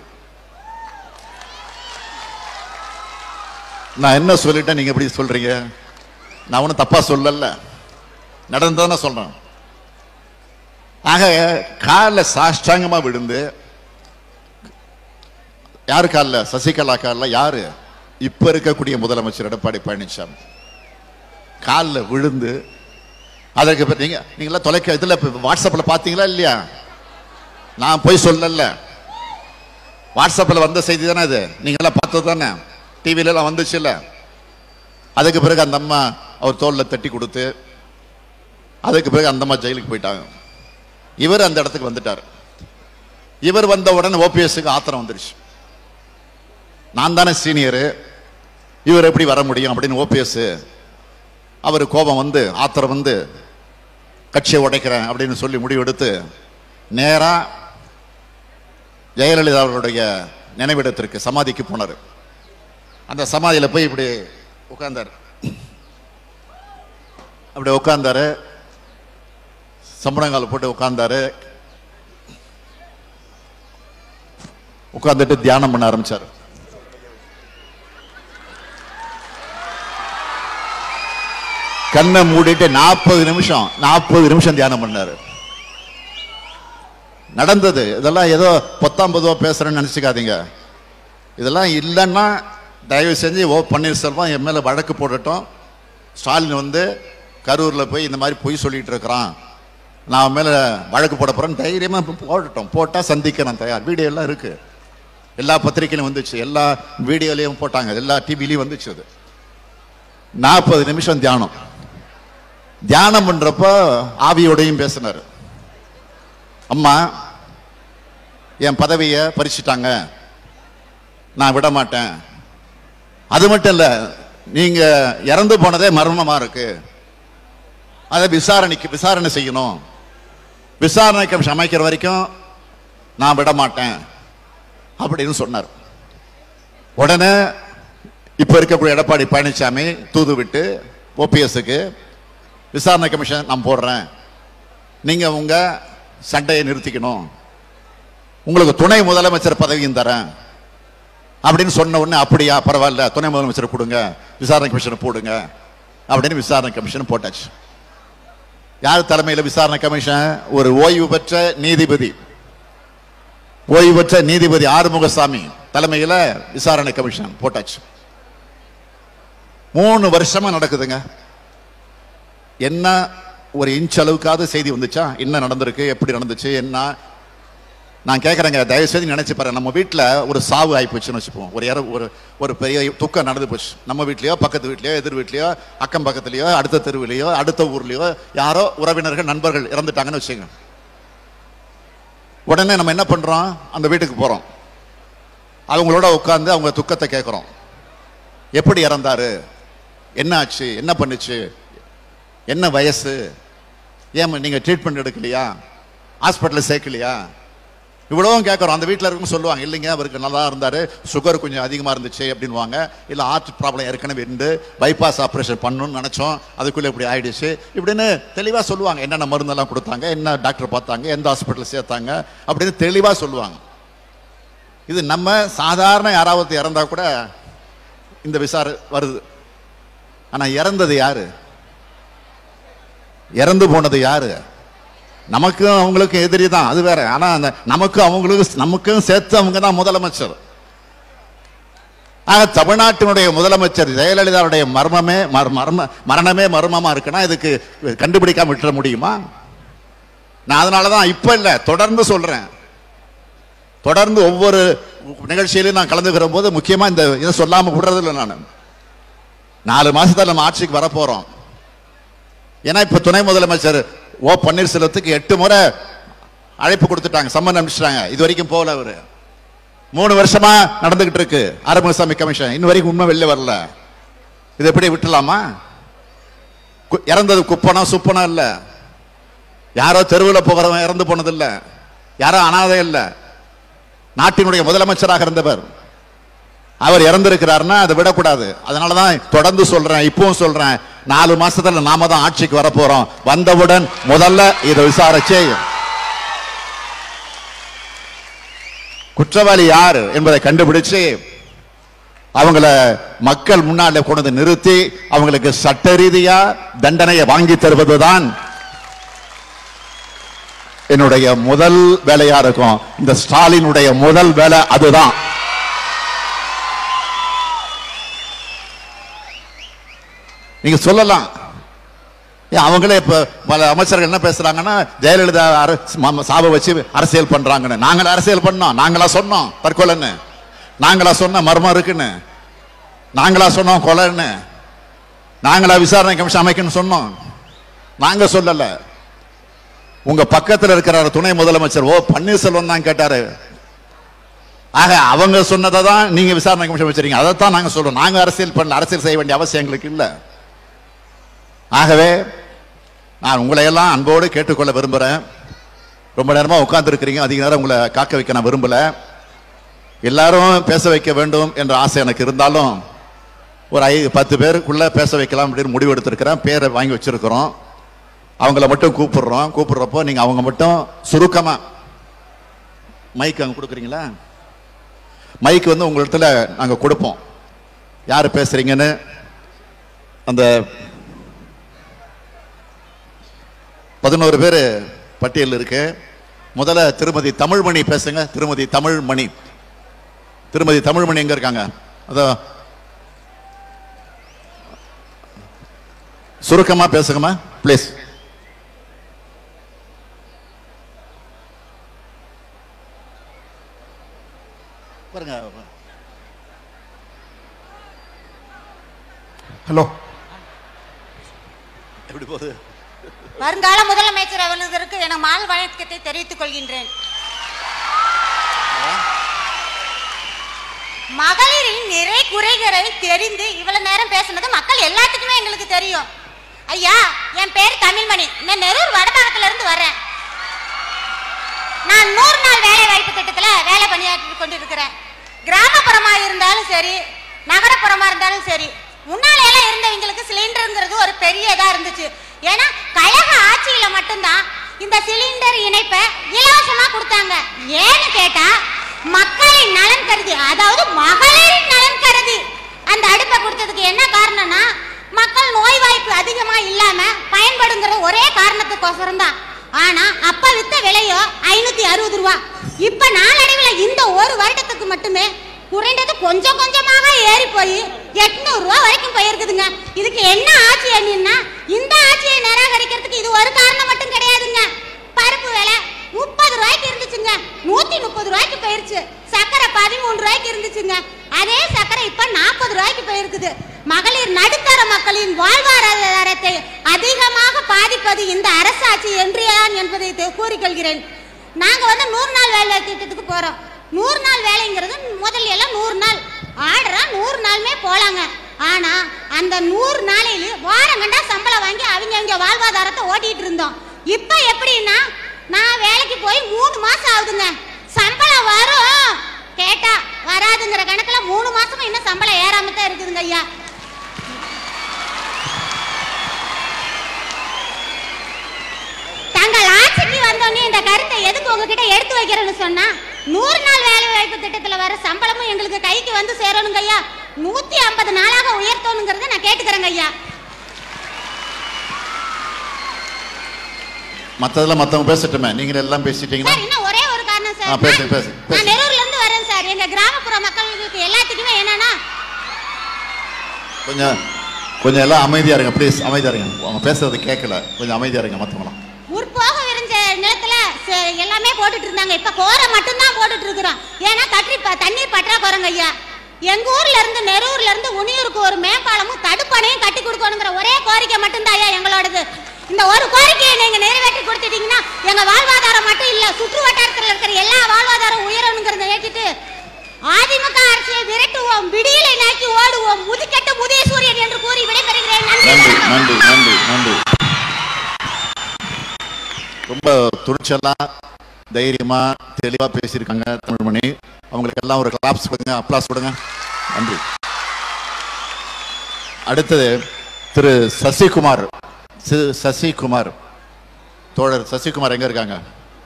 நான் என்ன சொல்லிட்டேன், நீங்க எப்படி சொல்றீங்க? நான் ஒன்றும் தப்பா சொல்லல, நடந்ததானே சொல்றேன். ஆக காலில் சாஷ்டாங்கமா விழுந்து, யாரு காலில்? சசிகலா காலில். யாரு? இப்ப இருக்கக்கூடிய முதலமைச்சர் எடப்பாடி பழனிசாமி காலில் விழுந்து, அதற்கு பிறகு நீங்க நீங்களா தொலைக்க இதுல வாட்ஸ்அப்ல பாத்தீங்களா இல்லையா? நான் போய் சொல்லல, வாட்ஸ்அப்ல வந்த செய்தி தானே இது, நீங்களா பார்த்தது தானே, டிவில எல்லாம் வந்துச்சு இல்ல. அதுக்கு பிறகு அந்த அம்மா அவர் தோல்ல தட்டி கொடுத்து, அதுக்கு பிறகு அந்த அம்மா ஜெயிலுக்கு போயிட்டாங்க. இவர் அந்த இடத்துக்கு வந்துட்டார். இவர் வந்த உடனே ஓபிஎஸ்க்கு ஆத்திரம் வந்துருச்சு. நான் தானே சீனியரு, இவர் எப்படி வர முடியும் அப்படின்னு ஓபிஎஸ் அவர் கோபம் வந்து, ஆத்திரம் வந்து, கட்சியை உடைக்கிறேன் அப்படின்னு சொல்லி முடிவெடுத்து நேரா ஜெயலலிதா அவர்களுடைய நினைவிடத்திற்கு, சமாதிக்கு போனார். அந்த சமாதியில போய் இப்படி உட்கார்ந்தார். அப்படி உட்கார்ந்தாரு, சம்பளங்கால போட்டு உட்கார்ந்தாரு. உட்கார்ந்துட்டு தியானம் பண்ண ஆரம்பிச்சார். கண்ணை மூடிட்டு நாற்பது நிமிஷம் நாற்பது நிமிஷம் தியானம் பண்ணாரு. நடந்தது இதெல்லாம் ஏதோ பத்தாம் பொதுவா பேசுறேன்னு நினைச்சுக்காதீங்க. இதெல்லாம் இல்லைன்னா தயவு செஞ்சு ஓ பன்னீர்செல்வம் என் மேல வழக்கு போடட்டும். ஸ்டாலின் வந்து கரூர்ல போய் இந்த மாதிரி பொய் சொல்லிட்டு இருக்கிறான், நான் மேல வழக்கு போட போறேன்னு தைரியமா போடட்டும். போட்டா சந்திக்க நான் தயார். வீடியோ எல்லாம் இருக்கு, எல்லா பத்திரிகையிலும் வந்துச்சு, எல்லா வீடியோலையும் போட்டாங்க, எல்லா டிவிலையும் வந்துச்சு. அது நாற்பது நிமிஷம் தியானம். தியானம் பண்றப்ப ஆவியோடையும் பேசினார். அம்மா என் பதவியை பறிச்சுட்டாங்க, நான் விட மாட்டேன். அது மட்டும் இல்ல, நீங்க இறந்து போனதே மர்மமா இருக்கு, அதை விசாரணைக்கு விசாரணை செய்யணும், விசாரணை கமிஷன் அமைக்கிற வரைக்கும் நான் விட மாட்டேன் அப்படின்னு சொன்னார். உடனே இப்ப இருக்கக்கூடிய எடப்பாடி பழனிசாமி தூது விட்டு ஓபிஎஸ்க்கு விசாரணை கமிஷன் நான் போடுறேன், நீங்க உங்க சண்டையை நிறுத்திக்கணும், உங்களுக்கு துணை முதலமைச்சர் பதவியும் தரேன் அப்படின்னு சொன்ன உடனே அப்படியா பரவாயில்ல துணை முதலமைச்சர் கொடுங்க, விசாரணை கமிஷன் போடுங்க அப்படின்னு விசாரணை கமிஷன் போட்டாச்சு. யார் தலைமையில் விசாரணை கமிஷன்? ஒரு ஓய்வு பெற்ற நீதிபதி, ஓய்வு பெற்ற நீதிபதி ஆறுமுகசாமி தலைமையில் விசாரணை கமிஷன் போட்டாச்சு. மூணு வருஷமா நடக்குதுங்க. என்ன ஒரு இன்ச் அளவுக்காவது செய்தி வந்துச்சா? என்ன நடந்திருக்கு, எப்படி நடந்துச்சு, என்ன? நான் கேட்குறேங்க, தயவு செய்து நினைச்சு பாருங்க. நம்ம வீட்டில் ஒரு சாவு ஆகி போச்சுன்னு வச்சுப்போம், ஒரு இற ஒரு ஒரு பெரிய துக்கம் நடந்து போச்சு. நம்ம வீட்லையோ பக்கத்து வீட்லையோ எதிர் வீட்லையோ அக்கம் பக்கத்துலையோ அடுத்த தெருவிலையோ அடுத்த ஊர்லையோ யாரோ உறவினர்கள் நண்பர்கள் இறந்துட்டாங்கன்னு வச்சுங்க. உடனே நம்ம என்ன பண்றோம்? அந்த வீட்டுக்கு போறோம், அவங்களோட உட்காந்து அவங்க துக்கத்தை கேட்குறோம். எப்படி இறந்தாரு, என்ன ஆச்சு, என்ன பண்ணுச்சு, என்ன வயசு, ஏன் நீங்க ட்ரீட்மெண்ட் எடுக்கலையா, ஹாஸ்பிட்டலில் சேர்க்கலையா, இவ்வளவும் கேட்குறோம். அந்த வீட்டில் இருக்கும் சொல்லுவாங்க, இல்லைங்க அவருக்கு நல்லா இருந்தார், சுகர் கொஞ்சம் அதிகமாக இருந்துச்சு அப்படின்வாங்க. இல்லை ஹார்ட் ப்ராப்ளம் ஏற்கனவே இருந்து பைபாஸ் ஆப்ரேஷன் பண்ணணும்னு நினச்சோம், அதுக்குள்ளே இப்படி ஆயிடுச்சு இப்படின்னு தெளிவாக சொல்லுவாங்க. என்னென்ன மருந்தெல்லாம் கொடுத்தாங்க, என்ன டாக்டர் பார்த்தாங்க, எந்த ஹாஸ்பிட்டல் சேர்த்தாங்க அப்படின்னு தெளிவாக சொல்லுவாங்க. இது நம்ம சாதாரண யாராவது இறந்தா கூட இந்த விசாரணை வருது. ஆனால் இறந்தது யாரு, இறந்து போனது யாரு? நமக்கும் அவங்களுக்கும் எதிரி தான், அது வேற. ஆனா அந்த நமக்கும் அவங்களுக்கும் நமக்கும் சேர்த்து அவங்க தான் முதலமைச்சர். ஆக தமிழ்நாட்டினுடைய முதலமைச்சர் ஜெயலலிதாவுடைய மர்மமே மர்ம மரணமே மர்மமா இருக்குன்னா இதுக்கு கண்டுபிடிக்காம விட்டுற முடியுமா? நான் அதனாலதான் இப்ப இல்ல தொடர்ந்து சொல்றேன், தொடர்ந்து ஒவ்வொரு நிகழ்ச்சியிலையும் நான் கலந்துக்கிற போது முக்கியமா இந்த இதை சொல்லாம விடுறது இல்லை. நான் நாலு மாசத்துல நம்ம ஆட்சிக்கு வரப்போறோம். ஏன்னா இப்ப துணை முதலமைச்சர் ஓ பன்னீர்செல்வத்துக்கு எட்டு முறை அழைப்பு கொடுத்துட்டாங்க, சம்மன் அனுப்பிச்சிட்டாங்க. இது வரைக்கும் போகல. அவரு மூணு வருஷமா நடந்துகிட்டு இருக்கு ஆறுமுகசாமி கமிஷன், இன்ன வரைக்கும் உண்மை வெளில வரல. இது எப்படி விட்டுலாமா? இறந்தது குப்பனம் சுப்பனம் இல்ல, யாரோ தெருவில் போகிறவன் இறந்து போனது இல்ல, யாரோ அனாதை இல்ல, நாட்டினுடைய முதலமைச்சராக இருந்தவர் அவர் இறந்திருக்கிறாருன்னா அதை விடக்கூடாது. அதனாலதான் தொடர்ந்து சொல்றேன், இப்பவும் சொல்றேன், நாலு மாசத்துல நாம தான் ஆட்சிக்கு வரப்போறோம். வந்தவுடன் முதல்ல இதை விசாரிச்சு குற்றவாளி யார் என்பதை கண்டுபிடிச்சு அவங்கள மக்கள் முன்னாலே கொண்டு நிறுத்தி அவங்களுக்கு சட்ட ரீதியா தண்டனையை வாங்கி தருவதுதான் என்னுடைய முதல் வேலையா இருக்கும். இந்த ஸ்டாலினுடைய முதல் வேலை அதுதான். நீங்க சொல்லலாம், அவங்களே இப்ப பல அமைச்சர்கள் என்ன பேசுறாங்கன்னா ஜெயலலிதா சாப வச்சு அரசியல் பண்றாங்கன்னு. நாங்கள அரசியல் பண்ணோம், நாங்களா சொன்னோம் தற்கொலைன்னு, நாங்களா சொன்ன மர்மம் இருக்குன்னு, நாங்களா சொன்னோம் கொலைன்னு, நாங்களா விசாரணை கமிஷன் அமைக்கணும்னு சொன்னோம்? நாங்க சொல்லல. உங்க பக்கத்தில் இருக்கிற துணை முதலமைச்சர் ஓ பன்னீர்செல்வம் தான் கேட்டாரு. ஆக அவங்க சொன்னதை தான் நீங்க விசாரணை கமிஷன் வச்சிருக்கீங்க, அதைத்தான் நாங்க சொல்றோம். நாங்க அரசியல் பண்ண அரசியல் செய்ய வேண்டிய அவசியம் எங்களுக்கு இல்லை. ஆகவே நான் உங்களை எல்லாம் அன்போடு கேட்டுக்கொள்ள விரும்புகிறேன். ரொம்ப நேரமாக உட்கார்ந்துருக்கிறீங்க, அதிக நேரம் உங்களை காக்க வைக்க நான் விரும்பலை. எல்லாரும் பேச வைக்க வேண்டும் என்ற ஆசை எனக்கு இருந்தாலும் ஒரு ஐ பத்து பேருக்குள்ளே பேச வைக்கலாம் அப்படின்னு முடிவு எடுத்திருக்கிறேன். பேரை வாங்கி வச்சுருக்கிறோம், அவங்கள மட்டும் கூப்பிடுறோம். கூப்பிடுறப்போ நீங்கள் அவங்க மட்டும் சுருக்கமாக மைக் அங்கே கொடுக்குறீங்களா? மைக் வந்து உங்களிடத்துல நாங்கள் கொடுப்போம், யார் பேசுகிறீங்கன்னு. அந்த பதினோரு பேர் பட்டியல் இருக்கு. முதல்ல திருமதி தமிழ்மணி பேசுங்க. திருமதி தமிழ்மணி, திருமதி தமிழ்மணி எங்க இருக்காங்க? அதோ சுருக்கமா பேசுங்கம்மா பிளீஸ். பாருங்க. ஹலோ, எப்படி போகுது? வருங்கால முதலமைச்சர் அவர்களுக்கு என மால் வணக்கத்தை தெரிவித்துக் கொள்கின்றேன். மகளிரின் நிறை குறைகளை தெரிந்து இவ்வளவு நேரம் பேசுனது மக்கள் எல்லாத்துக்குமே எங்களுக்கு தெரியும். ஐயா, என் பேர் தமிழ்மணி, நான் நெரூர் வடபாகத்துல இருந்து வர்றேன். நான் நூறு நாள் வேலை வாய்ப்பு திட்டத்துல வேலை பணியாற்றி கொண்டிருக்கிறேன். கிராமப்புறமா இருந்தாலும் சரி, நகரப்புறமா இருந்தாலும் சரி, முன்னால எல்லாம் இருந்தவங்களுக்கு சிலிண்டருங்கிறது ஒரு பெரிய இதா இருந்துச்சு. ஏன்னா கழக ஆட்சியில மட்டும்தான் இந்த சிலிண்டர் இணைப்பை இலவசமா கொடுத்தாங்க. ஏன்னு கேட்டா மக்களின் நலன் கருதி, அதாவது மகளிரின் நலன் கருதி அந்த அடுப்பை கொடுத்ததுக்கு என்ன காரணம்னா மக்கள் நோய் வாய்ப்பு அதிகமா இல்லாம பயன்படுங்கிற ஒரே காரணத்துக்கோசரம் தான். ஆனா அப்ப வித்த விலையோ ஐநூத்தி அறுபது ரூபா. இப்ப நாளடைவில் இந்த ஒரு வருடத்துக்கு மட்டுமே குறைந்தது கொஞ்சம் கொஞ்சமாக ஏறி போய் எட்நூறு ரூபா வரைக்கும் போயிருக்குதுங்க. இதுக்கு என்ன ஆட்சி என்னன்னா, இந்த ஆட்சியை நிராகரிக்கிறதுக்கு இது ஒரு காரணம் மட்டும் கிடையாதுங்க. பருப்பு விலை முப்பது ரூபாய்க்கு இருந்துச்சுங்க, நூத்தி முப்பது ரூபாய்க்கு போயிருச்சு. சக்கரை பதிமூணு ரூபாய்க்கு இருந்துச்சுங்க, அதே சக்கரை இப்ப நாற்பது ரூபாய்க்கு போயிருக்குது. மகளிர் நடுத்தர மக்களின் வாழ்வாதாரத்தை அதிகமாக பாதிப்பது இந்த அரசாட்சி என்றுதான் என்பதை கூறிக்கொள்கிறேன். நாங்க வந்து நூறு நாள் வேலை திட்டத்துக்கு போறோம். நூறு நாள் வேலைங்கிறது முதல்ல எல்லாம் நூறு நாள் ஆர்டரா நூறு நாளுமே போலாங்க. ஆனா அந்த நூறு நாளையில வாரம் கண்டா சம்பளம் வாங்கி அவங்க அவங்க வாழ்வாதாரத்தை ஓட்டிட்டு இருந்தோம். இப்ப எப்படின்னா, நான் வேலைக்கு போய் மூணு மாசம் ஆகுதுங்க, சம்பளம் வரும் கேட்டா வராதுங்கிற கணக்குல மூணு மாசமும் இன்னும் சம்பளம் ஏறாம தான் இருக்குதுங்க ஐயா. தங்கள் ஆட்சிக்கு வந்தோடனே இந்த கருத்தை எதுக்கு உங்ககிட்ட எடுத்து வைக்கிறேன்னு சொன்னா, நூறு நாள் வேலை வாய்ப்பு திட்டத்துல வர சம்பளமும் எங்களுக்கு கைக்கு வந்து சேரணுங்க ஐயா. நூத்தி ஐம்பது நாளாக உயர்த்தணுங்கிறத நான் கேட்டுக்கிறேங்க ஐயா. மத்ததெல்லாம் மத்தவங்க பேசட்டுமே, நீங்க எல்லாம் பேசிட்டீங்கன்னா இன்னும் ஒரே ஒரு காரணம் சார். பேசு பேசு நான் நெரூர்ல இருந்து வரேன் சார். எங்க கிராமப்புற மக்களுக்கு எல்லாத்துக்குமே என்னன்னா, கொஞ்சம் கொஞ்சம் எல்லாம் அமைதியா இருங்க ப்ளீஸ், அமைதியா இருங்க. அவங்க பேசுறது கேட்கல, கொஞ்சம் அமைதியா இருங்க. மத்தவங்களாம் முற்போக விரிஞ்ச நிலத்துல எல்லாமே போட்டுட்டு இருந்தாங்க, இப்ப கோரை மட்டும் தான் போட்டுட்டு இருக்கிறோம். ஏன்னா தண்ணி தண்ணீர் பற்றாக்குறைங்க ஐயா. எங்க ஊர்ல இருந்து நெரூர்ல இருந்து உனியூருக்கு ஒரு மேம்பாலமும் தடுப்பணையும் கட்டி கொடுக்கணுங்கிற ஒரே கோரிக்கை மட்டும்தான் ஐயா எங்களோடது. இந்த ஒரு கோரிக்கையை நீங்க நிறைவேற்றி கொடுத்துட்டீங்கன்னா எங்க வாழ்வாதாரம் மட்டும் இல்ல, சுற்று வட்டாரத்தில் இருக்கிற எல்லா வாழ்வாதாரம் உயரணுங்கிறத ஏற்றிட்டு அதிமுக அரசியை விரட்டுவோம், விடியலை நோக்கி ஓடுவோம், முதுக்கெட்ட முதிய சூரியன் என்று கூறி விடைபெறுகிறேன். நன்றி நன்றி நன்றி நன்றி. ரொம்ப துணிச்சலா தைரியமா தெளிவா பேசியிருக்காங்க தமிழ்மணி. அவங்களுக்கு எல்லாம் ஒரு கிளாப்ஸ் கொடுங்க, அப்ளாஸ் கொடுங்க. நன்றி. அடுத்தது திரு சசிகுமார். சசிகுமார் தோழர் சசிகுமார் எங்க இருக்காங்க?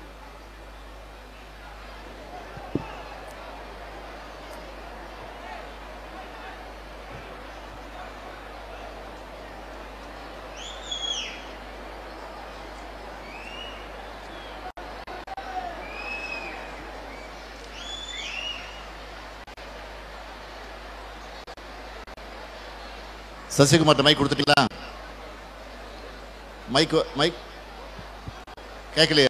சசிகுமார் மைக் கொடுத்துட்டீங்களா? மைக் மைக் கேட்கலையா?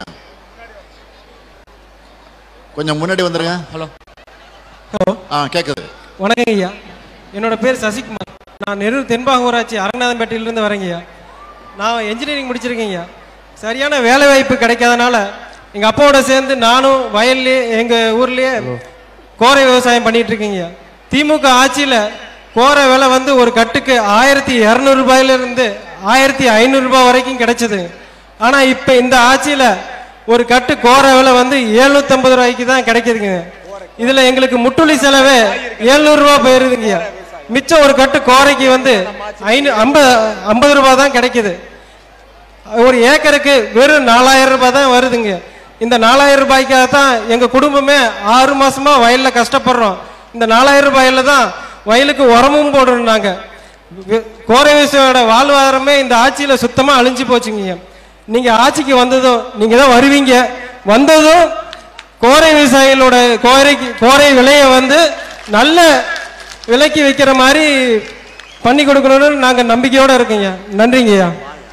கொஞ்சம் முன்னாடி வந்துருங்க. ஹலோ ஹலோ ஆ கேட்குது. வணக்கம் ஐயா, என்னோட பேர் சசிகுமார். நான் நெரூர் தென்பாகூராட்சி அரங்கநாதன்பேட்டையிலிருந்து வரேங்க ஐயா. நான் என்ஜினியரிங் முடிச்சிருக்கேன் ஐயா. சரியான வேலை வாய்ப்பு கிடைக்காதனால எங்கள் அப்பாவோட சேர்ந்து நானும் வயல்லே எங்கள் ஊர்லேயே கோரை விவசாயம் பண்ணிட்டு இருக்கேங்க ஐயா. திமுக ஆட்சியில் கோரை விலை வந்து ஒரு கட்டுக்கு ஆயிரத்தி இரநூறு ரூபாயிலிருந்து ஆயிரத்தி ஐநூறு ரூபாய் வரைக்கும் கிடைச்சது. ஆனால் இப்போ இந்த ஆட்சியில் ஒரு கட்டு கோரை விலை வந்து எழுநூத்தி ஐம்பது ரூபாய்க்கு தான் கிடைக்குதுங்க. இதில் எங்களுக்கு முட்டுலி செலவே எழுநூறு ரூபாய் போயிருதுங்க. மிச்சம் ஒரு கட்டு கோரைக்கு வந்து ஐநூ ஐம்பது ஐம்பது ரூபாய் தான் கிடைக்குது. ஒரு ஏக்கருக்கு வெறும் நாலாயிரம் ரூபாய் தான் வருதுங்க. இந்த நாலாயிரம் ரூபாய்க்காக தான் எங்கள் குடும்பமே ஆறு மாசமா வயலில் கஷ்டப்படுறோம். இந்த நாலாயிரம் ரூபாயில தான் வயலுக்கு உரமும் போடணும். நாங்கள் கோரை விவசாயியோட வாழ்வாதாரமே இந்த ஆட்சியில் சுத்தமாக அழிஞ்சு போச்சுங்க. நீங்கள் ஆட்சிக்கு வந்ததும் நீங்கள் தான் வருவீங்க, வந்ததும் கோரை விவசாயிகளோட கோரைக்கு கோரை விலையை வந்து நல்ல விலைக்கு வைக்கிற மாதிரி பண்ணி கொடுக்கணும்னு நாங்கள் நம்பிக்கையோடு இருக்கீங்க. நன்றிங்கய்யா.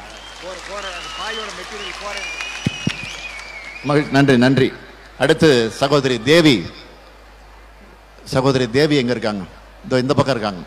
நன்றி நன்றி. அடுத்து சகோதரி தேவி. சகோதரி தேவி எங்க இருக்காங்க? இதோ இந்த பக்கம் இருக்காங்க.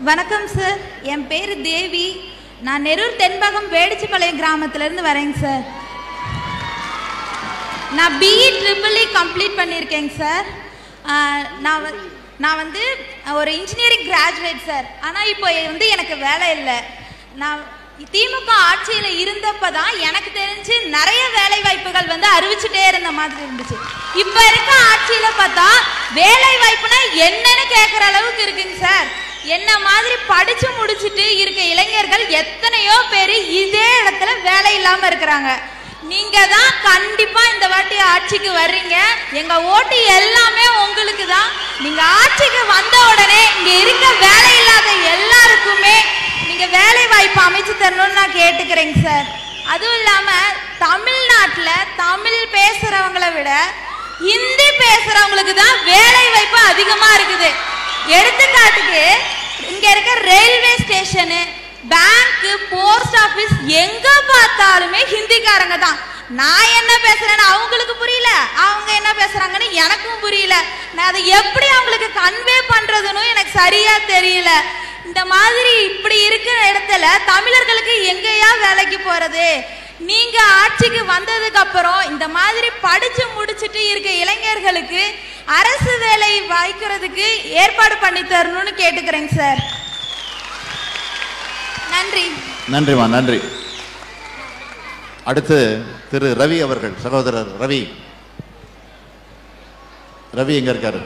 வணக்கம் சார், என் பேர் தேவி. நான் நெரூர் தென்பகம் வேடிச்சிப்பாளையம் கிராமத்திலேருந்து வரேங்க சார். நான் பிஇ ட்ரிபிள் இ கம்ப்ளீட் பண்ணியிருக்கேங்க சார். நான் வ- நான் வந்து ஒரு இன்ஜினியரிங் கிராஜுவேட் சார். ஆனால் இப்போ வந்து எனக்கு வேலை இல்லை. நான் திமுக ஆட்சியில் இருந்தப்போ தான் எனக்கு தெரிஞ்சு நிறைய வேலை வாய்ப்புகள் வந்து அறிவிச்சுட்டே இருந்த மாதிரி இருந்துச்சு. இப்போ இருக்க ஆட்சியில் பார்த்தா வேலை வாய்ப்புனா என்னன்னு கேட்குற அளவுக்கு இருக்குங்க சார். என்ன மாதிரி படிச்சு முடிச்சுட்டு இருக்க இளைஞர்கள் எத்தனையோ பேர் இதே இடத்துல வேலை இல்லாம இருக்கிறாங்க. நீங்க தான் கண்டிப்பா இந்த வாட்டி ஆட்சிக்கு வர்றீங்க. எங்க ஓட்டு எல்லாமே உங்களுக்கு தான். நீங்க ஆட்சிக்கு வந்த உடனே இங்க இருக்க வேலை இல்லாத எல்லாருக்குமே நீங்க வேலை வாய்ப்பு அமைச்சு தரணும்னு நான் கேட்டுக்கிறேங்க சார். அதுவும் இல்லாம தமிழ்நாட்டுல தமிழ் பேசுறவங்களை விட ஹிந்தி பேசுறவங்களுக்கு தான் வேலை வாய்ப்பு அதிகமா இருக்குது. எடுத்துக்காட்டுக்கு இங்க இருக்க railway station, bank, post office எங்க பார்த்தாலுமே ஹிந்திக்காரங்க தான். நான் என்ன பேசுறேன்னு அவங்களுக்கு புரியல, அவங்க என்ன பேசுறாங்கன்னு எனக்கும் புரியல. நான் அதை எப்படி அவங்களுக்கு கன்வே பண்றதுன்னு எனக்கு சரியா தெரியல. இந்த மாதிரி இப்படி இருக்கிற இடத்துல தமிழர்களுக்கு எங்கேயா வேலைக்கு போறது? நீங்க ஆட்சிக்கு வந்ததுக்கு அப்புறம் இந்த மாதிரி படிச்சு முடிச்சுட்டு இருக்க இளைஞர்களுக்கு அரசு வேலை வாய்க்கிறதுக்கு ஏற்பாடு பண்ணி தரணும்னு கேட்டுக்கிறேங்க சார். நன்றி. நன்றிமா, நன்றி. அடுத்து திரு ரவி அவர்கள், சகோதரர் ரவி. ரவி எங்க இருக்காரு?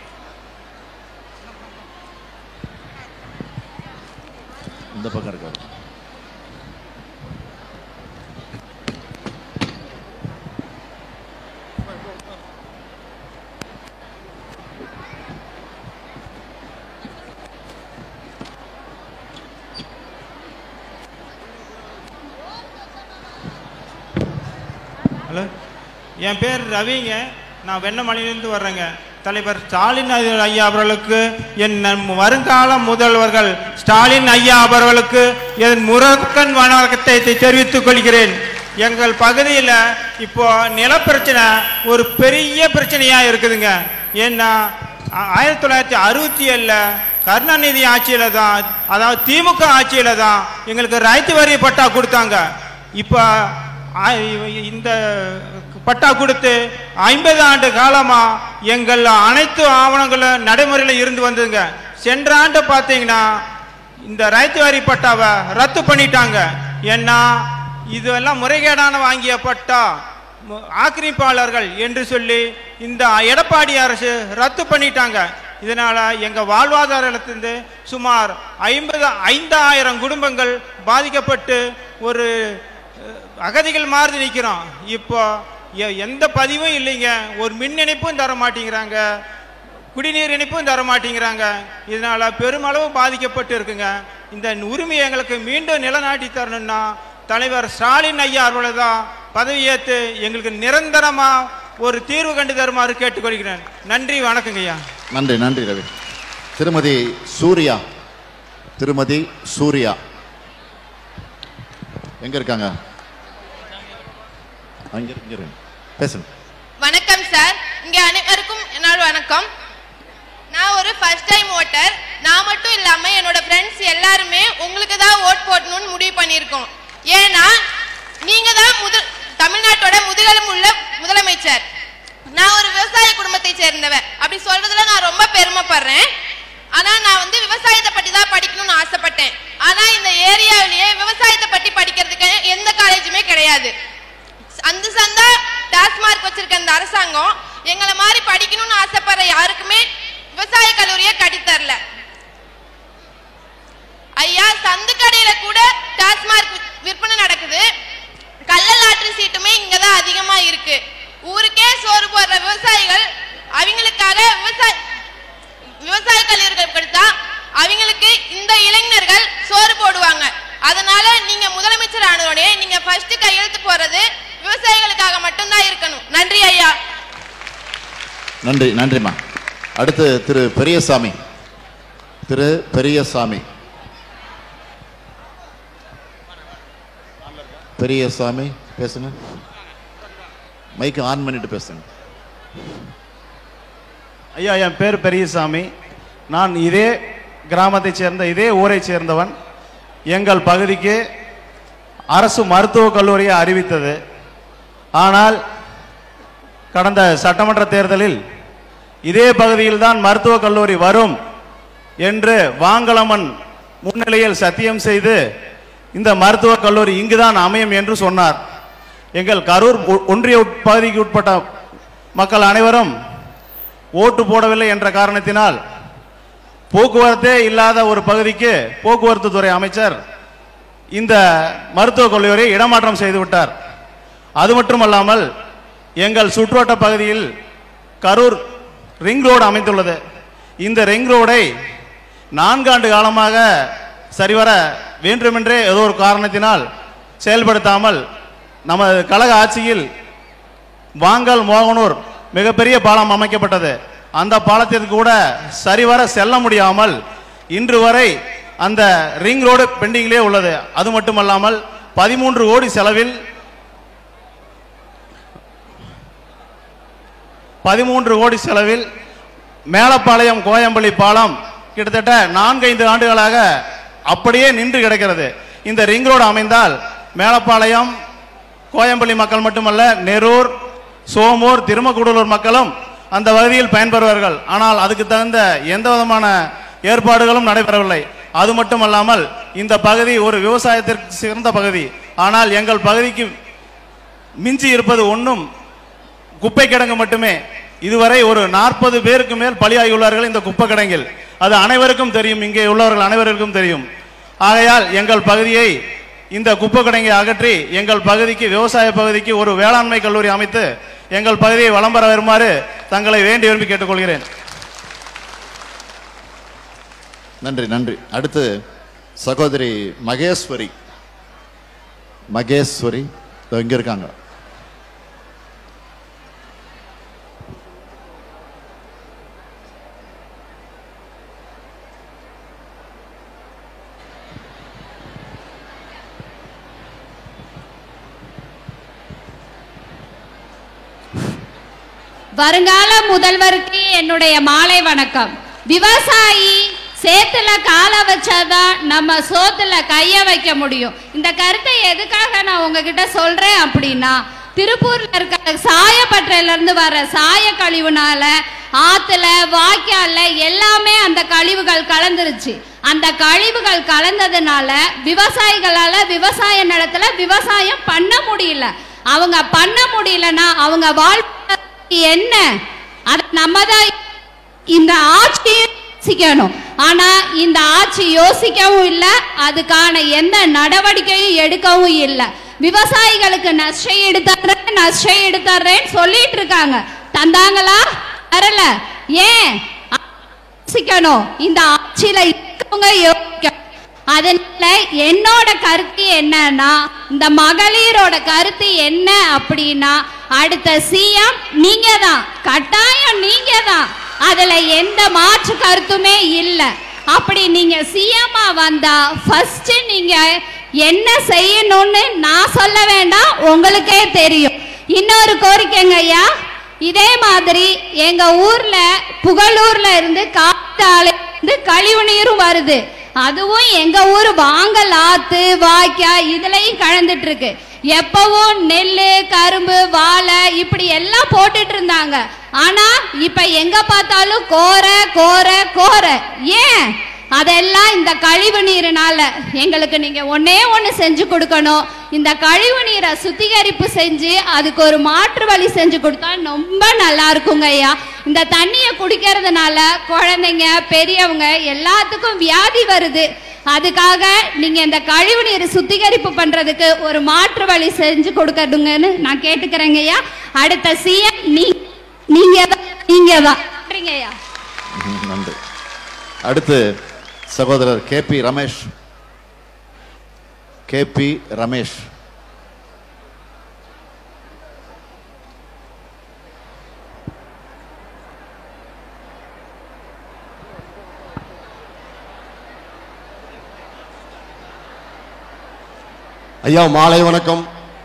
இந்த பக்கம் இருக்காரு. ஹலோ, என் பேர் ரவிங்க. நான் வெண்ணமலையிலிருந்து வர்றேங்க. தலைவர் ஸ்டாலின் ஐயா அவர்களுக்கு, என் வருங்கால முதல்வர்கள் ஸ்டாலின் ஐயா அவர்களுக்கு என் முருகன் வணக்கத்தை தெரிவித்துக் கொள்கிறேன். எங்கள் பகுதியில் இப்போ நிலப்பிரச்சனை ஒரு பெரிய பிரச்சனையாக இருக்குதுங்க. ஏன்னா ஆயிரத்தி தொள்ளாயிரத்தி அறுபத்தி ஏழில் கருணாநிதி ஆட்சியில் தான், அதாவது திமுக ஆட்சியில் தான் எங்களுக்கு ரைத்து வரி பட்டா கொடுத்தாங்க. இப்போ இந்த பட்டா கொடுத்து ஐம்பது ஆண்டு காலமா எங்கள் அனைத்து ஆவணங்களும் நடைமுறையில் இருந்து வந்ததுங்க. சென்ற ஆண்டு பார்த்தீங்கன்னா இந்த ரைத்து வரி பட்டாவை ரத்து பண்ணிட்டாங்க. ஏன்னா இதெல்லாம் முறைகேடான வாங்கிய பட்டா, ஆக்கிரமிப்பாளர்கள் என்று சொல்லி இந்த எடப்பாடி அரசு ரத்து பண்ணிட்டாங்க. இதனால எங்க வாழ்வாதாரத்திலிருந்து சுமார் ஐம்பது ஐந்தாயிரம் குடும்பங்கள் பாதிக்கப்பட்டு ஒரு அகதிகள் மாதிரி நிற்கிறோம். இப்போ எந்த பதிவும் இல்லைங்க. ஒரு மின் இணைப்பும் தர மாட்டேங்கிறாங்க, குடிநீர் இணைப்பும் தர மாட்டேங்கிறாங்க. இதனால பெருமளவு பாதிக்கப்பட்டு இருக்குங்க. இந்த உரிமையை எங்களுக்கு மீண்டும் நிலநாட்டி தரணும்னா தலைவர் ஸ்டாலின் ஐயா அவர்களை தான் பதவியேற்று எங்களுக்கு நிரந்தரமா ஒரு தீர்வு கண்டு தருமாறு கேட்டுக்கொள்கிறேன். நன்றி, வணக்கங்க ஐயா. நன்றி, நன்றி ரவி. திருமதி சூர்யா, திருமதி சூர்யா எங்க இருக்காங்க? அங்க இருங்க, பேசுங்க. வணக்கம் சார், இங்க அனைவருக்கும் என்னோட வணக்கம். நான் ஒரு ஃபர்ஸ்ட் டைம் ஓட்டர். நான் மட்டும் இல்லாம என்னோட ஃப்ரெண்ட்ஸ் எல்லாருமே உங்களுக்கு தான் ஓட் போடணும்னு முடிவு பண்ணியிருக்கோம். ஏன்னா நீங்க தான் முதல் தமிழ்நாட்டோட முதுகெலும்பு உள்ள முதலமைச்சர். நான் ஒரு விவசாய குடும்பத்தை சேர்ந்தவன். அப்படி சொல்றதுல நான் ரொம்ப பெருமைப்படுறேன். ஆனா நான் வந்து விவசாயத்தை பத்தி தான் படிக்கணும்னு ஆசைப்பட்டேன். ஆனா இந்த ஏரியாவிலேயே விவசாயத்தை பத்தி படிக்கிறதுக்கு எந்த காலேஜுமே கிடையாது. அந்த சந்தா டாஸ்மார்க் வச்சிருக்க அந்த அரசாங்கம் எங்களை மாதிரி படிக்கணும்னு ஆசைப்படுற யாருக்குமே விவசாய கல்லூரியை கட்டித்தரல. ஐயா, சந்து கடையில கூட டாஸ்மார்க் விற்பனை நடக்குது. கள்ளல் லாட்டரி சீட்டுமே இங்கதான் அதிகமா இருக்கு. ஊருக்கே சோறு போடுற விவசாயிகள் அவங்களுக்காக விவசாய விவசாய கல்லூரிகள் கொடுத்தா அவங்களுக்கு இந்த இளைஞர்கள் சோறு போடுவாங்க. அதனால நீங்க முதலமைச்சர் ஆனோடனே நீங்க ஃபர்ஸ்ட் கையெழுத்து போறது விவசாயிகளுக்காக மட்டும்தான் இருக்கணும். நன்றி ஐயா. நன்றி, நன்றிமா. அடுத்து திரு பெரியசாமி, திரு பெரியசாமி பெரியசாமி பேசுங்க. மைக்கு ஆன் பண்ணிட்டு பேசுங்க. ஐயா, என் பேர் பெரியசாமி. நான் இதே கிராமத்தைச் சேர்ந்த இதே ஊரைச் சேர்ந்தவன் எங்கள் பகுதிக்கு அரசு மருத்துவக் கல்லூரியை அறிவித்தது. ஆனால் கடந்த சட்டமன்ற தேர்தலில் இதே பகுதியில் தான் மருத்துவக் கல்லூரி வரும் என்று வாங்கலமன் முன்னிலையில் சத்தியம் செய்து இந்த மருத்துவக் கல்லூரி இங்குதான் அமையும் என்று சொன்னார். எங்கள் கரூர் ஒன்றிய பகுதிக்கு உட்பட்ட மக்கள் அனைவரும் ஓட்டு போடவில்லை என்ற காரணத்தினால் போக்குவரத்தே இல்லாத ஒரு பகுதிக்கு போக்குவரத்து துறை அமைச்சர் இந்த மருத்துவக் கல்லூரியை இடமாற்றம் செய்துவிட்டார். அது மட்டுமல்லாமல் எங்கள் சுற்றுவட்ட பகுதியில் கரூர் ரிங் ரோடு அமைந்துள்ளது. இந்த ரிங் ரோடை நான்காண்டு காலமாக சரிவர வேண்டுமென்றே ஏதோ ஒரு காரணத்தினால் செயல்படுத்தாமல் நமது கழக ஆட்சியில் வாங்கல் மோகனூர் மிகப்பெரிய பாலம் அமைக்கப்பட்டது. அந்த பாலத்திற்கு கூட சரிவர செல்ல முடியாமல் இன்று வரை அந்த ரிங் ரோடு பெண்டிங்கிலே உள்ளது. அது மட்டுமல்லாமல் பதிமூன்று கோடி செலவில் பதிமூன்று கோடி செலவில் மேலப்பாளையம் கோயம்பள்ளி பாலம் கிட்டத்தட்ட நான்கைந்து ஆண்டுகளாக அப்படியே நின்று கிடக்கிறது. இந்த ரிங் ரோடு அமைந்தால் மேலப்பாளையம் கோயம்பள்ளி மக்கள் மட்டுமல்ல, நெரூர், சோமூர், திருமக்கூடலூர் மக்களும் அந்த பகுதியில் பயன்பெறுவார்கள். ஆனால் அதுக்கு தகுந்த எந்த விதமான ஏற்பாடுகளும் நடைபெறவில்லை. அது மட்டுமல்லாமல் இந்த பகுதி ஒரு விவசாயத்திற்கு சிறந்த பகுதி. ஆனால் எங்கள் பகுதிக்கு மிஞ்சி இருப்பது ஒன்றும் குப்பை கிடங்கு மட்டுமே. இதுவரை ஒரு நாற்பது பேருக்கு மேல் பலியாகியுள்ளார்கள் இந்த குப்பை கிடங்கில். அது அனைவருக்கும் தெரியும், இங்கே உள்ளவர்கள் அனைவருக்கும் தெரியும். ஆகையால் எங்கள் பகுதியை இந்த குப்பை கிடங்கை அகற்றி எங்கள் பகுதிக்கு விவசாய பகுதிக்கு ஒரு வேளாண்மை கல்லூரி அமைத்து எங்கள் பகுதியை வலம் பெற வருமாறு தங்களை வேண்டி விரும்பி கேட்டுக்கொள்கிறேன். நன்றி நன்றி. அடுத்து சகோதரி மகேஸ்வரி. மகேஸ்வரி இங்க இருக்காங்க. வருங்கால முதல்வருக்கு என்னுடைய மாலை வணக்கம். விவசாயி சேத்துல கால வச்சாதான் நம்ம சோத்துல கைய வைக்க முடியும். இந்த கருத்தை எதுக்காக நான் உங்ககிட்ட சொல்றேன் அப்படின்னா, திருப்பூர்ல இருக்க சாயப்பட்டறையில இருந்து வர சாய கழிவுனால ஆத்துல வாய்க்கால்ல எல்லாமே அந்த கழிவுகள் கலந்துருச்சு. அந்த கழிவுகள் கலந்ததுனால விவசாயிகளால விவசாய நிலத்துல விவசாயம் பண்ண முடியல. அவங்க பண்ண முடியலன்னா அவங்க வாழ்க்கை என்ன? அத நம்ம தான் இந்த ஆட்சி யோசிக்கணும். ஆனா இந்த ஆட்சி யோசிக்கவும் இல்லை, அதுக்கான எந்த நடவடிக்கையும் எடுக்கவும் இல்லை. விவசாயிகளுக்கு நஷ்டம் எடுத்துறேன் நஷ்டம் எடுத்துறேன்னு சொல்லிட்டு இருக்காங்க. தந்தாங்களா? வரல. ஏன் யோசிக்கணும்? இந்த ஆட்சியில இருக்கவங்க யோசிக்கணும். அதனால என்னோட கருத்து என்னன்னா, இந்த மகளிரோட கருத்து என்ன அப்படின்னா, அடுத்த சிஎம் நீங்க தான், கட்டாயம் நீங்க தான். அதுல எந்த மாற்று கருத்துமே இல்லை. அப்படி நீங்க சிஎம்மா வந்தா ஃபர்ஸ்ட் நீங்க என்ன செய்யணும்னு நான் சொல்ல வேண்டாம், உங்களுக்கே தெரியும். இன்னொரு கோரிக்கைங்க ஐயா, இதே மாதிரி எங்க ஊர்ல புகழூர்ல இருந்து காத்தால இருந்து கழிவு நீரும் வருது. அதுவும் எங்க ஊர் வாங்கல் ஆத்து வாய்க்கா இதுலயும் கலந்துட்டு இருக்கு. எப்பவும் நெல்லு கரும்பு வாழை இப்படி எல்லாம் போட்டுட்டு இருந்தாங்க. ஆனா இப்ப எங்க பார்த்தாலும் கோரை கோரை கோரை. ஏன்? அதெல்லாம் இந்த கழிவு நீருனால. எங்களுக்கு நீங்க ஒன்னே ஒண்ணு செஞ்சு கொடுக்கணும். இந்த கழிவு நீரை சுத்திகரிப்பு செஞ்சு அதுக்கு ஒரு மாற்று வழி செஞ்சு கொடுத்தா ரொம்ப நல்லா இருக்குங்க ஐயா. இந்த தண்ணியை குடிக்கிறதுனால குழந்தைங்க பெரியவங்க எல்லாத்துக்கும் வியாதி வருது. அதுக்காக நீங்க இந்த கழிவு நீர் சுத்திகரிப்பு பண்றதுக்கு ஒரு மாற்று வழி செஞ்சு கொடுக்கணுங்கன்னு நான் கேட்டுக்கிறேங்க ஐயா. அடுத்த சிஎம் நீங்க தான் நீங்க தான் ஐயா. நன்றி. அடுத்து சகோதரர் K P Ramesh. K P Ramesh. ஐயா மாலை வணக்கம்.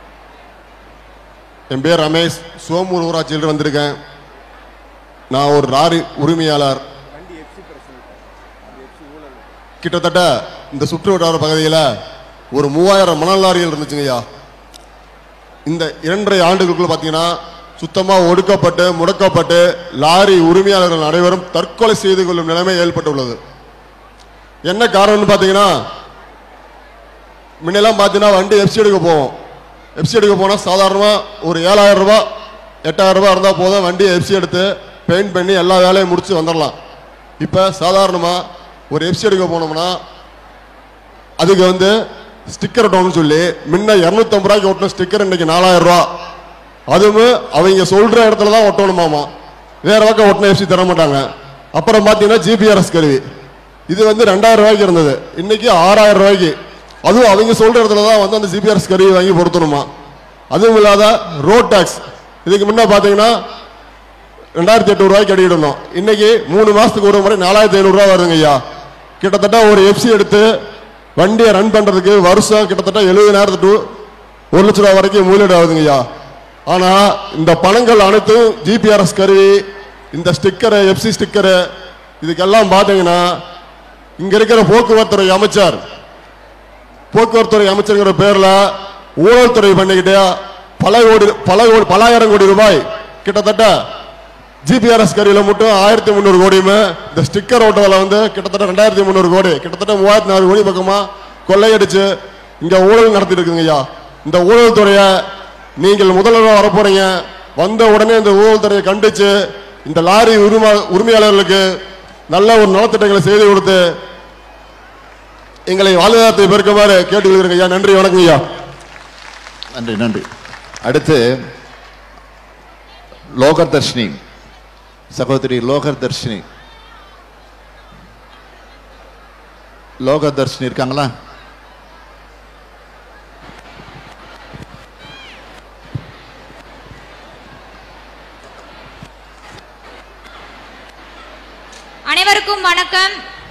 என் பேர் ரமேஷ், சோமூர் ஊராட்சியில் வந்திருக்கேன். நான் ஒரு லாரி உரிமையாளர். கிட்டத்தட்ட இந்த சுற்று வட்டார பகுதியில் ஒரு மூவாயிரம் மணல் லாரிகள் இருந்துச்சுங்கய்யா. இந்த இரண்டரை ஆண்டுகளுக்குள்ள பார்த்தீங்கன்னா சுத்தமாக ஒடுக்கப்பட்டு முடக்கப்பட்டு லாரி உரிமையாளர்கள் அனைவரும் தற்கொலை செய்து கொள்ளும் நிலைமை ஏற்பட்டுள்ளது. என்ன காரணம்னு பார்த்தீங்கன்னா, முன்னெல்லாம் பார்த்தீங்கன்னா வண்டி எஃப்சி எடுக்க போவோம். எஃப்சி எடுக்க போனால் சாதாரணமாக ஒரு ஏழாயிரம் ரூபா எட்டாயிரம் ரூபா இருந்தால் போதும், வண்டியை எஃப்சி எடுத்து பெயிண்ட் பண்ணி எல்லா வேலையும் முடிச்சு வந்துடலாம். இப்போ சாதாரணமாக ஒரு எஃப்சி எடுக்க போனோம்னா அதுக்கு வந்து ஸ்டிக்கர் ஒட்டணும்னு சொல்லி முன்ன இரநூத்தம்பது ரூபாய்க்கு ஒட்டின ஸ்டிக்கர் இன்னைக்கு நாலாயிரம் ரூபா. அதுவும் அவங்க சொல்ற இடத்துல தான் ஒட்டணுமாமா, வேற பக்கம் ஒட்டின எஃப்சி தர மாட்டாங்க. அப்புறம் பார்த்தீங்கன்னா ஜிபிஆர்எஸ் கருவி, இது வந்து ரெண்டாயிரம் ரூபாய்க்கு இருந்தது, இன்னைக்கு ஆறாயிரம் ரூபாய்க்கு. அதுவும் அவங்க சொல்ற இடத்துல தான் வந்து அந்த ஜிபிஆர்எஸ் கருவி வாங்கி பொருத்தணுமா. அதுவும் இல்லாத ரோட் டாக்ஸ், இதுக்கு முன்ன பார்த்தீங்கன்னா ரெண்டாயிரத்தி எட்நூறு ரூபாய்க்கு அடிக்கிடணும், இன்னைக்கு மூணு மாசத்துக்கு ஒரு முறை நாலாயிரத்தி ஐநூறு ரூபா வருதுங்க ஐயா. கிட்டத்தட்ட ஒரு எஃப்சி எடுத்து வண்டியை ரன் பண்றதுக்கு வருஷம் கிட்டத்தட்ட எழுபதாயிரத்து டு ஒரு லட்ச ரூபா வரைக்கும் முதலீடு ஆகுதுங்க ஐயா. ஆனா இந்த பணங்கள் அனைத்தும் ஜிபிஆர்எஸ் கருவி, இந்த ஸ்டிக்கரு, எஃப்சி ஸ்டிக்கரு, இதுக்கெல்லாம் பார்த்தீங்கன்னா இங்க இருக்கிற போக்குவரத்துறை அமைச்சர் போக்குவரத்துறை அமைச்சருங்கிற பேர்ல ஊழல் துறை பண்ணிக்கிட்டே பல கோடி பல கோடி பல ஆயிரம் கோடி ரூபாய் கிட்டத்தட்ட ஜிபிஆர்எஸ் கருவியில மட்டும் ஆயிரத்தி முந்நூறு கோடியுமே, இந்த ஸ்டிக்கர் ஓட்டத்தில் வந்து கிட்டத்தட்ட ரெண்டாயிரத்தி முந்நூறு கோடி, கிட்டத்தட்ட மூவாயிரத்தி நாலு கோடி பக்கமா கொள்ளையடிச்சு இங்க ஊழல் நடத்திட்டு இருக்குங்க ஐயா. இந்த ஊழல் துறையை நீங்கள் முதல்வராக வரப்போறீங்க, வந்த உடனே இந்த ஊழல் துறையை கண்டிச்சு இந்த லாரி உரிமை உரிமையாளர்களுக்கு நல்ல ஒரு நலத்திட்டங்களை செய்து கொடுத்து எங்களை வாழ்வாதாரத்தை பெருக்குமாறு கேட்டுக்கொள்கிறேங்க ஐயா. நன்றி, வணக்கம் ஐயா. நன்றி நன்றி. அடுத்து லோகர் தர்ஷினி, சகோதரி லோகர் தர்ஷினி. லோகர் தர்ஷினி இருக்காங்களா? அனைவருக்கும் வணக்கம்.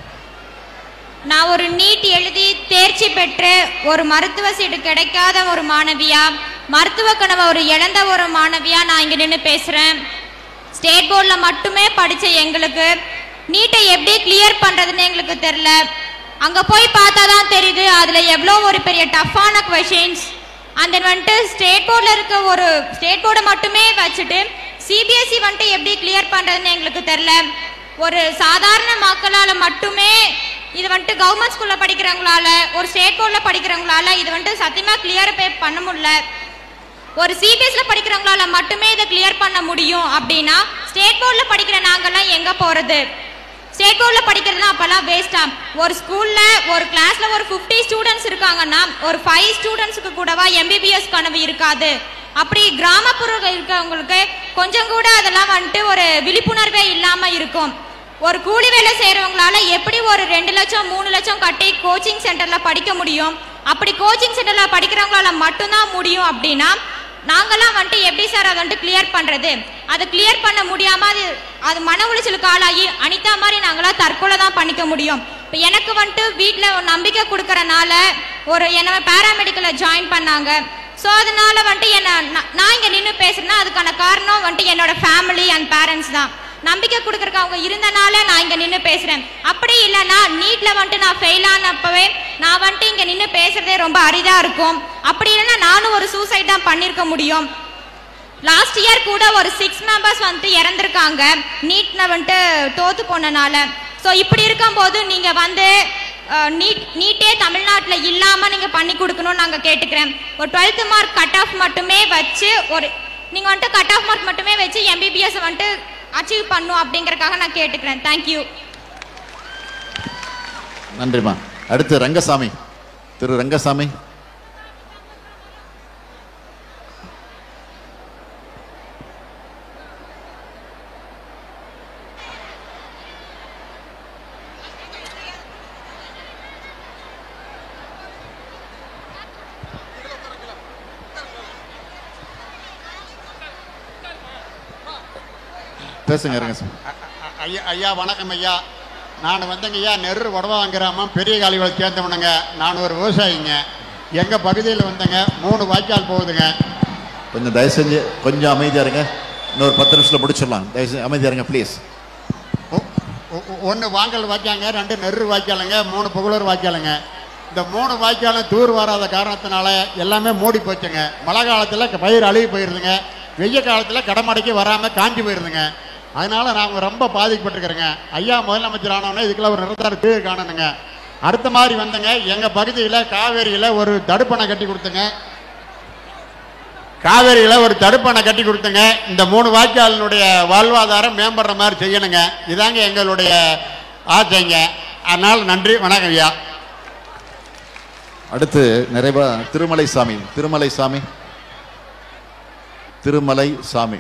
நான் ஒரு நீட் எழுதி தேர்ச்சி பெற்று ஒரு மருத்துவ சீட்டு கிடைக்காத ஒரு மாணவியா, மருத்துவ கனவை ஒரு இழந்த ஒரு மாணவியா நான் இங்க நின்று பேசுறேன். ஸ்டேட் போர்டில் மட்டுமே படிச்ச எங்களுக்கு நீட்டை எப்படி கிளியர் பண்றதுன்னு எங்களுக்கு தெரியல. அங்க போய் பார்த்தா தான் தெரியுது அதுல எவ்வளோ ஒரு பெரிய டஃப்பான கொஷின்ஸ். அந்த வந்துட்டு ஸ்டேட் போர்டில் இருக்க ஒரு ஸ்டேட் போர்டை மட்டுமே வச்சுட்டு சிபிஎஸ்இ வந்துட்டு எப்படி கிளியர் பண்றதுன்னு எங்களுக்கு தெரியல. ஒரு சாதாரண மக்களால மட்டுமே இது வந்துட்டு கவர்மெண்ட் ஸ்கூல்ல படிக்கிறவங்களால ஒரு ஸ்டேட் போர்ட்ல படிக்கிறவங்களால இது வந்துட்டு சத்தியமா கிளியர் பண்ண முடியல. ஒரு சிபிஎஸ்ல படிக்கிறவங்களால மட்டுமே இதை கிளியர் பண்ண முடியும் அப்படின்னா ஸ்டேட் போர்ட்ல படிக்கிற நாங்கெல்லாம் எங்க போறது? ஸ்டேட் போர்ட்ல படிக்கிறதுனா அப்பெல்லாம் வேஸ்டா? ஒரு ஸ்கூல்ல ஒரு கிளாஸ்ல ஒரு பிப்டி ஸ்டூடெண்ட்ஸ் இருக்காங்கன்னா ஒரு ஃபைவ் ஸ்டூடெண்ட்ஸுக்கு கூடவா எம்பிபிஎஸ் கனவு இருக்காது? அப்படி கிராமப்புறம் இருக்கவங்களுக்கு கொஞ்சம் கூட அதெல்லாம் வந்துட்டு ஒரு விழிப்புணர்வே இல்லாம இருக்கும். ஒரு கூலி வேலை செய்யறவங்களால எப்படி ஒரு ரெண்டு லட்சம் மூணு லட்சம் கட்டி கோச்சிங் சென்டர்ல படிக்க முடியும்? அப்படி கோச்சிங் சென்டர்ல படிக்கிறவங்களால மட்டும்தான் முடியும் அப்படின்னா நாங்கெல்லாம் வந்துட்டு எப்படி சார் அதை வந்துட்டு கிளியர் பண்றது? அதை கிளியர் பண்ண முடியாம அது அது மன உளைச்சலுக்கு ஆளாகி அனிதா மாதிரி நாங்களாம் தற்கொலை தான் பண்ணிக்க முடியும். இப்போ எனக்கு வந்துட்டு வீட்டில் ஒரு நம்பிக்கை கொடுக்கறனால ஒரு என்ன பேராமெடிக்கலை ஜாயின் பண்ணாங்க. ஸோ அதனால வந்துட்டு என்ன நான் இங்கே நின்று பேசுறேன்னா அதுக்கான காரணம் வந்துட்டு என்னோட ஃபேமிலி அண்ட் பேரண்ட்ஸ் தான். நம்பிக்கை கொடுக்கறக்கு அவங்க இருந்தனால நான் இங்கே நின்று பேசுறேன். அப்படி இல்லைன்னா நீட்ல வந்துட்டு நான் ஃபெயில் ஆனப்பவே நான் வந்துட்டு இங்கே நின்று பேசுறதே ரொம்ப அரிதா இருக்கும். அப்படி இல்லைன்னா நானும் ஒரு சூசைட் தான் பண்ணியிருக்க முடியும். லாஸ்ட் இயர் கூட ஒரு சிக்ஸ் மெம்பர்ஸ் வந்துட்டு இறந்துருக்காங்க நீட்ல வந்துட்டு தோத்து போனனால. ஸோ இப்படி இருக்கும்போது நீங்க வந்து நீட் நீட்டே தமிழ்நாட்டில் இல்லாமல் நீங்கள் பண்ணி கொடுக்கணும்னு நாங்கள் கேட்டுக்கிறேன். ஒரு டுவெல்த் மார்க் கட் ஆஃப் மட்டுமே வச்சு ஒரு நீங்கள் வந்துட்டு கட் ஆஃப் மார்க் மட்டுமே வச்சு எம்பிபிஎஸ் வந்துட்டு அச்சீவ் பண்ணும் அப்படிங்கறதுக்காக நான் கேட்டுக்கிறேன். தேங்க்யூ. நன்றிமா. அடுத்து ரங்கசாமி, திரு ரங்கசாமி. பேசுங்க ரங்கசாமி. ஐயா ஐயா வணக்கம் ஐயா. நான் வந்துங்க ஐயா நெரு வடவாங்க கிராமம் பெரிய காலிகளை சேர்ந்தவனுங்க. நான் ஒரு விவசாயிங்க. எங்கள் பகுதியில் வந்துங்க மூணு வாய்க்கால் போகுதுங்க. கொஞ்சம் தயவு செஞ்சு கொஞ்சம் அமைதியாக இருங்க. இன்னொரு பத்து நிமிஷத்தில் முடிச்சிடலாம். தயவு செஞ்சு அமைதியாக இருங்க ப்ளீஸ். ஒன்று வாங்கல் வாய்க்காங்க, ரெண்டு நெரு வாய்க்காலுங்க, மூணு புகழூர் வாய்க்காலுங்க. இந்த மூணு வாய்க்காலும் தூர் வராத காரணத்தினால எல்லாமே மூடி போச்சுங்க. மழை காலத்தில் பயிர் அழுகி போயிருதுங்க, வெய்ய காலத்தில் கடமடைக்கு வராமல் காஞ்சி போயிருதுங்க. அதனால நாங்கள் ரொம்ப பாதிக்கப்பட்டிருக்கிறோங்க. ஐயா முதலமைச்சர் ஆனோன்னா இதுக்கெல்லாம் ஒரு நிரந்தர தீர்வு காணணுங்க. அடுத்த மாதிரி வந்துங்க, எங்கள் பகுதியில் காவேரியில் ஒரு தடுப்பணை கட்டி கொடுத்துங்க. காவேரியில் ஒரு தடுப்பணை கட்டி கொடுத்துங்க. இந்த மூணு வாய்க்காலினுடைய வாழ்வாதாரம் மேம்படுற மாதிரி செய்யணுங்க. இதாங்க எங்களுடைய ஆசைங்க. அதனால் நன்றி, வணக்கம் ஐயா. அடுத்து நிறைவா திருமலை சாமி. திருமலை சாமி திருமலை சாமி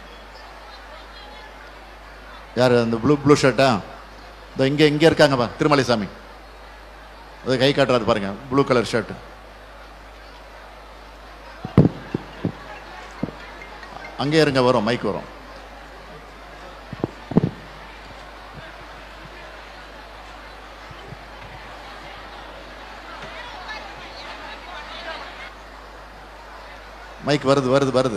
யார்? அந்த ப்ளூ ப்ளூ ஷர்ட்டா? இந்த இங்கே இங்கே இருக்காங்க பா, திருமலை சாமி. அது கை காட்டுறாரு பாருங்க, ப்ளூ கலர் ஷர்ட். அங்கே இருங்க, வரும் மைக் வரும். மைக் வருது வருது வருது.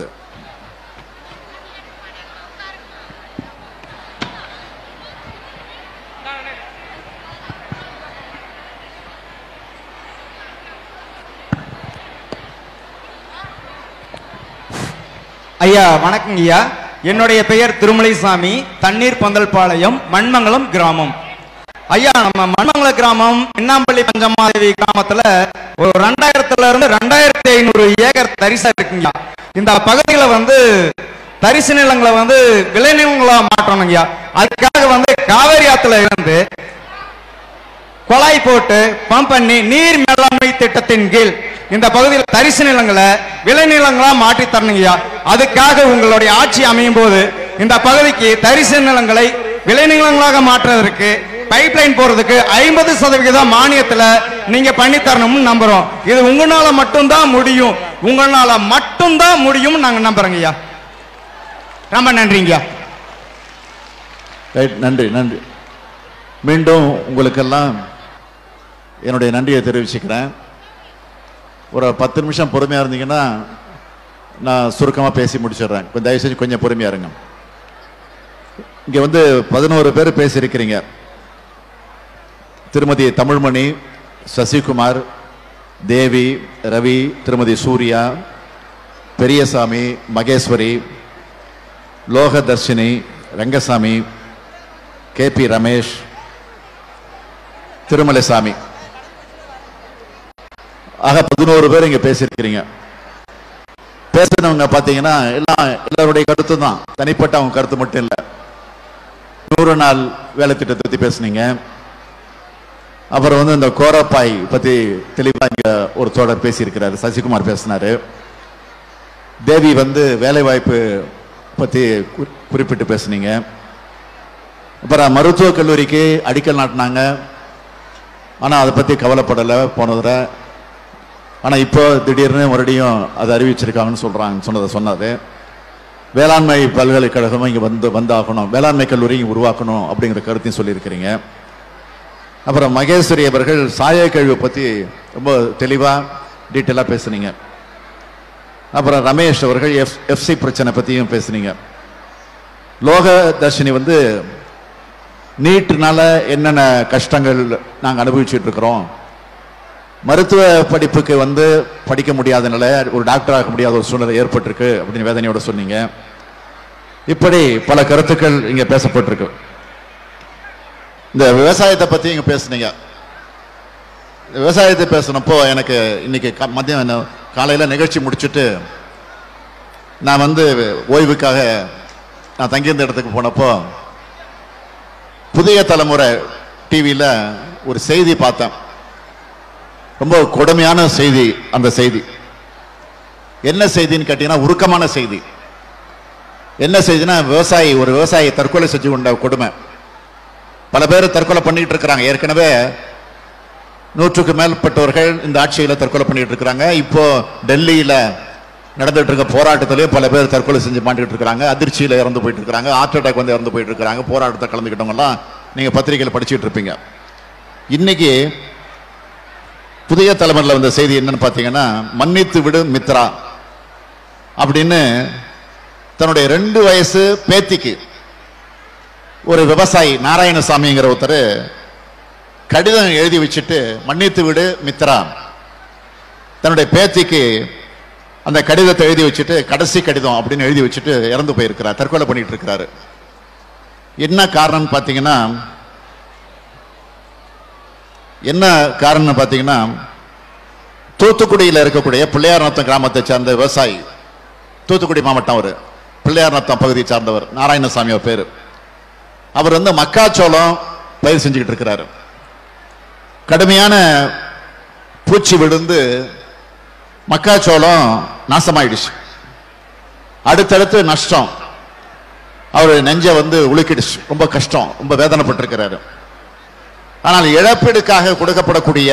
ஐயா வணக்கம் ஐயா. என்னுடைய பெயர் திருமலைசாமி, தண்ணீர் பந்தல் பாளையம், மண்மங்கலம் கிராமம். ஐயா, நம்ம மண்மங்கல கிராமம் எண்ணாம்பள்ளி பஞ்சமாதேவி கிராமத்துல ஒரு ரெண்டாயிரத்துல இருந்து ரெண்டாயிரத்தி ஐநூறு ஏக்கர் தரிசா இருக்குங்க. இந்த பகுதியில வந்து தரிசு நிலங்களை வந்து விளைநிலங்களா மாற்றணும் ஐயா. அதுக்காக வந்து காவேரி ஆத்துல இருந்து குழாய் போட்டு பம்ப் பண்ணி நீர் மேலாண்மை திட்டத்தின் கீழ் இந்த பகுதியில் தரிசு நிலங்களை விளைநிலங்களா மாற்றி தரணுங்கய்யா. அதுக்காக உங்களுடைய ஆட்சி அமையும் போது இந்த பகுதிக்கு தரிசு நிலங்களை விளைநிலங்களாக மாற்றுவதற்கு பைப் லைன் போறதுக்கு ஐம்பது சதவிகிதம் மானியத்துல நீங்க பண்ணி தரணும்னு நம்புறோம். இது உங்களால மட்டும்தான் முடியும், உங்களால மட்டும்தான் முடியும் நாங்க நம்புறோங்கய்யா. ரொம்ப நன்றிங்கய்யா. நன்றி நன்றி. மீண்டும் உங்களுக்கெல்லாம் என்னுடைய நன்றியை தெரிவிச்சுக்கிறேன். ஒரு பத்து நிமிஷம் பொறுமையாக இருந்தீங்கன்னா நான் சுருக்கமாக பேசி முடிச்சிடுறேன். கொஞ்சம் தயவு செஞ்சு கொஞ்சம் பொறுமையாக இருங்க. இங்கே வந்து பதினோரு பேர் பேசியிருக்கிறீங்க. திருமதி தமிழ்மணி, சசிகுமார், தேவி, ரவி, திருமதி சூர்யா, பெரியசாமி, மகேஸ்வரி, லோகதர்ஷினி, ரங்கசாமி, கே பி ரமேஷ், திருமலைசாமி ஆக பதினோரு பேர் இங்க பேசியிருக்கிறீங்க. பேசினவங்க பார்த்தீங்கன்னா எல்லாம் எல்லாருடைய கருத்து தான், தனிப்பட்ட அவங்க கருத்து மட்டும் இல்லை. நூறு நாள் வேலை திட்டத்தை பற்றி பேசுனீங்க. அப்புறம் வந்து இந்த கோரப்பாய் பற்றி தெளிவாக இங்கே ஒரு தோழர் பேசியிருக்கிறாரு, சசிகுமார் பேசினாரு. தேவி வந்து வேலை வாய்ப்பு பற்றி குறிப்பிட்டு பேசுனீங்க. அப்புறம் மருத்துவக் கல்லூரிக்கு அடிக்கல் நாட்டினாங்க, ஆனால் அதை பற்றி கவலைப்படலை போனதுல. ஆனால் இப்போ திடீர்னு மறுபடியும் அதை அறிவிச்சிருக்காங்கன்னு சொல்கிறாங்க. சொன்னதை சொன்னது வேளாண்மை பல்கலைக்கழகமும் இங்கே வந்து வந்தாகணும், வேளாண்மை கல்லூரி இங்கே உருவாக்கணும் அப்படிங்கிற கருத்தையும் சொல்லியிருக்கிறீங்க. அப்புறம் மகேஸ்வரி அவர்கள் சாய கழிவை பற்றி ரொம்ப தெளிவாக டீட்டெயிலாக பேசுனீங்க. அப்புறம் ரமேஷ் அவர்கள் எஃப் எஃப்சி பிரச்சனை பற்றியும் பேசுனீங்க. லோகதர்ஷினி வந்து நீட்டுனால என்னென்ன கஷ்டங்கள் நாங்கள் அனுபவிச்சுட்டு இருக்கிறோம், மருத்துவ படிப்புக்கு வந்து படிக்க முடியாத நிலை, ஒரு டாக்டர் ஆக முடியாத ஒரு சூழ்நிலை ஏற்பட்டிருக்கு அப்படின்னு வேதனையோட சொன்னீங்க. இப்படி பல கருத்துக்கள் இங்க பேசப்பட்டிருக்கு. இந்த விவசாயத்தை பத்தி இங்க பேசுனீங்க. விவசாயத்தை பேசினப்போ எனக்கு இன்னைக்கு மதியம் காலையில நிகழ்ச்சி முடிச்சுட்டு நான் வந்து ஓய்வுக்காக நான் தங்கியிருந்த இடத்துக்கு போனப்போ புதிய தலைமுறை டிவியில ஒரு செய்தி பார்த்தேன். ரொம்ப கொடுமையான செய்தி. அந்த செய்தி என்ன செய்தின்னு கேட்டீங்கன்னா உருக்கமான செய்தி. என்ன செய்தினா, விவசாயி ஒரு விவசாயி தற்கொலை செஞ்சு கொண்ட கொடுமை. பல பேர் தற்கொலை பண்ணிட்டு இருக்கிறாங்க. ஏற்கனவே நூற்றுக்கு மேற்பட்டவர்கள் இந்த ஆட்சியில தற்கொலை பண்ணிட்டு இருக்கிறாங்க. இப்போ டெல்லியில நடந்துட்டு இருக்க போராட்டத்திலேயே பல பேர் தற்கொலை செஞ்சு மாட்டிட்டு இருக்காங்க. அதிர்ச்சியில இறந்து போயிட்டு இருக்காங்க, ஹார்ட் அட்டாக் வந்து இறந்து போயிட்டு இருக்காங்க. போராட்டத்தை கலந்துக்கிட்டவங்க எல்லாம் நீங்க பத்திரிகையில் படிச்சுட்டு இருப்பீங்க. இன்னைக்கு புதிய தலைமுறையில் வந்த செய்தி என்னன்னு பார்த்தீங்கன்னா, மன்னித்து விடு மித்ரா அப்படின்னு தன்னுடைய ரெண்டு வயசு பேத்திக்கு ஒரு விவசாயி நாராயணசாமிங்கிற ஒருத்தர் கடிதம் எழுதி வச்சுட்டு மன்னித்து விடு மித்ரா, தன்னுடைய பேத்திக்கு அந்த கடிதத்தை எழுதி வச்சுட்டு கடைசி கடிதம் அப்படின்னு எழுதி வச்சுட்டு இறந்து போயிருக்கிறார், தற்கொலை பண்ணிட்டு இருக்கிறாரு. என்ன காரணம் பார்த்தீங்கன்னா என்ன காரணம் பார்த்தீங்கன்னா தூத்துக்குடியில் இருக்கக்கூடிய பிள்ளையார்நத்தம் கிராமத்தை சார்ந்த விவசாயி, தூத்துக்குடி மாவட்டம், அவர் பிள்ளையார்நத்தம் பகுதியை சார்ந்தவர், நாராயணசாமி அவர் பேரு. அவர் வந்து மக்காச்சோளம் பயிர் செஞ்சுக்கிட்டு இருக்கிறாரு. கடுமையான பூச்சி விழுந்து மக்காச்சோளம் நாசமாயிடுச்சு. அடுத்தடுத்து நஷ்டம், அவருடைய நெஞ்ச வந்து உலுக்கிடுச்சு. ரொம்ப கஷ்டம், ரொம்ப வேதனைப்பட்டிருக்கிறாரு. ஆனால் இழப்பீடுக்காக கொடுக்கப்படக்கூடிய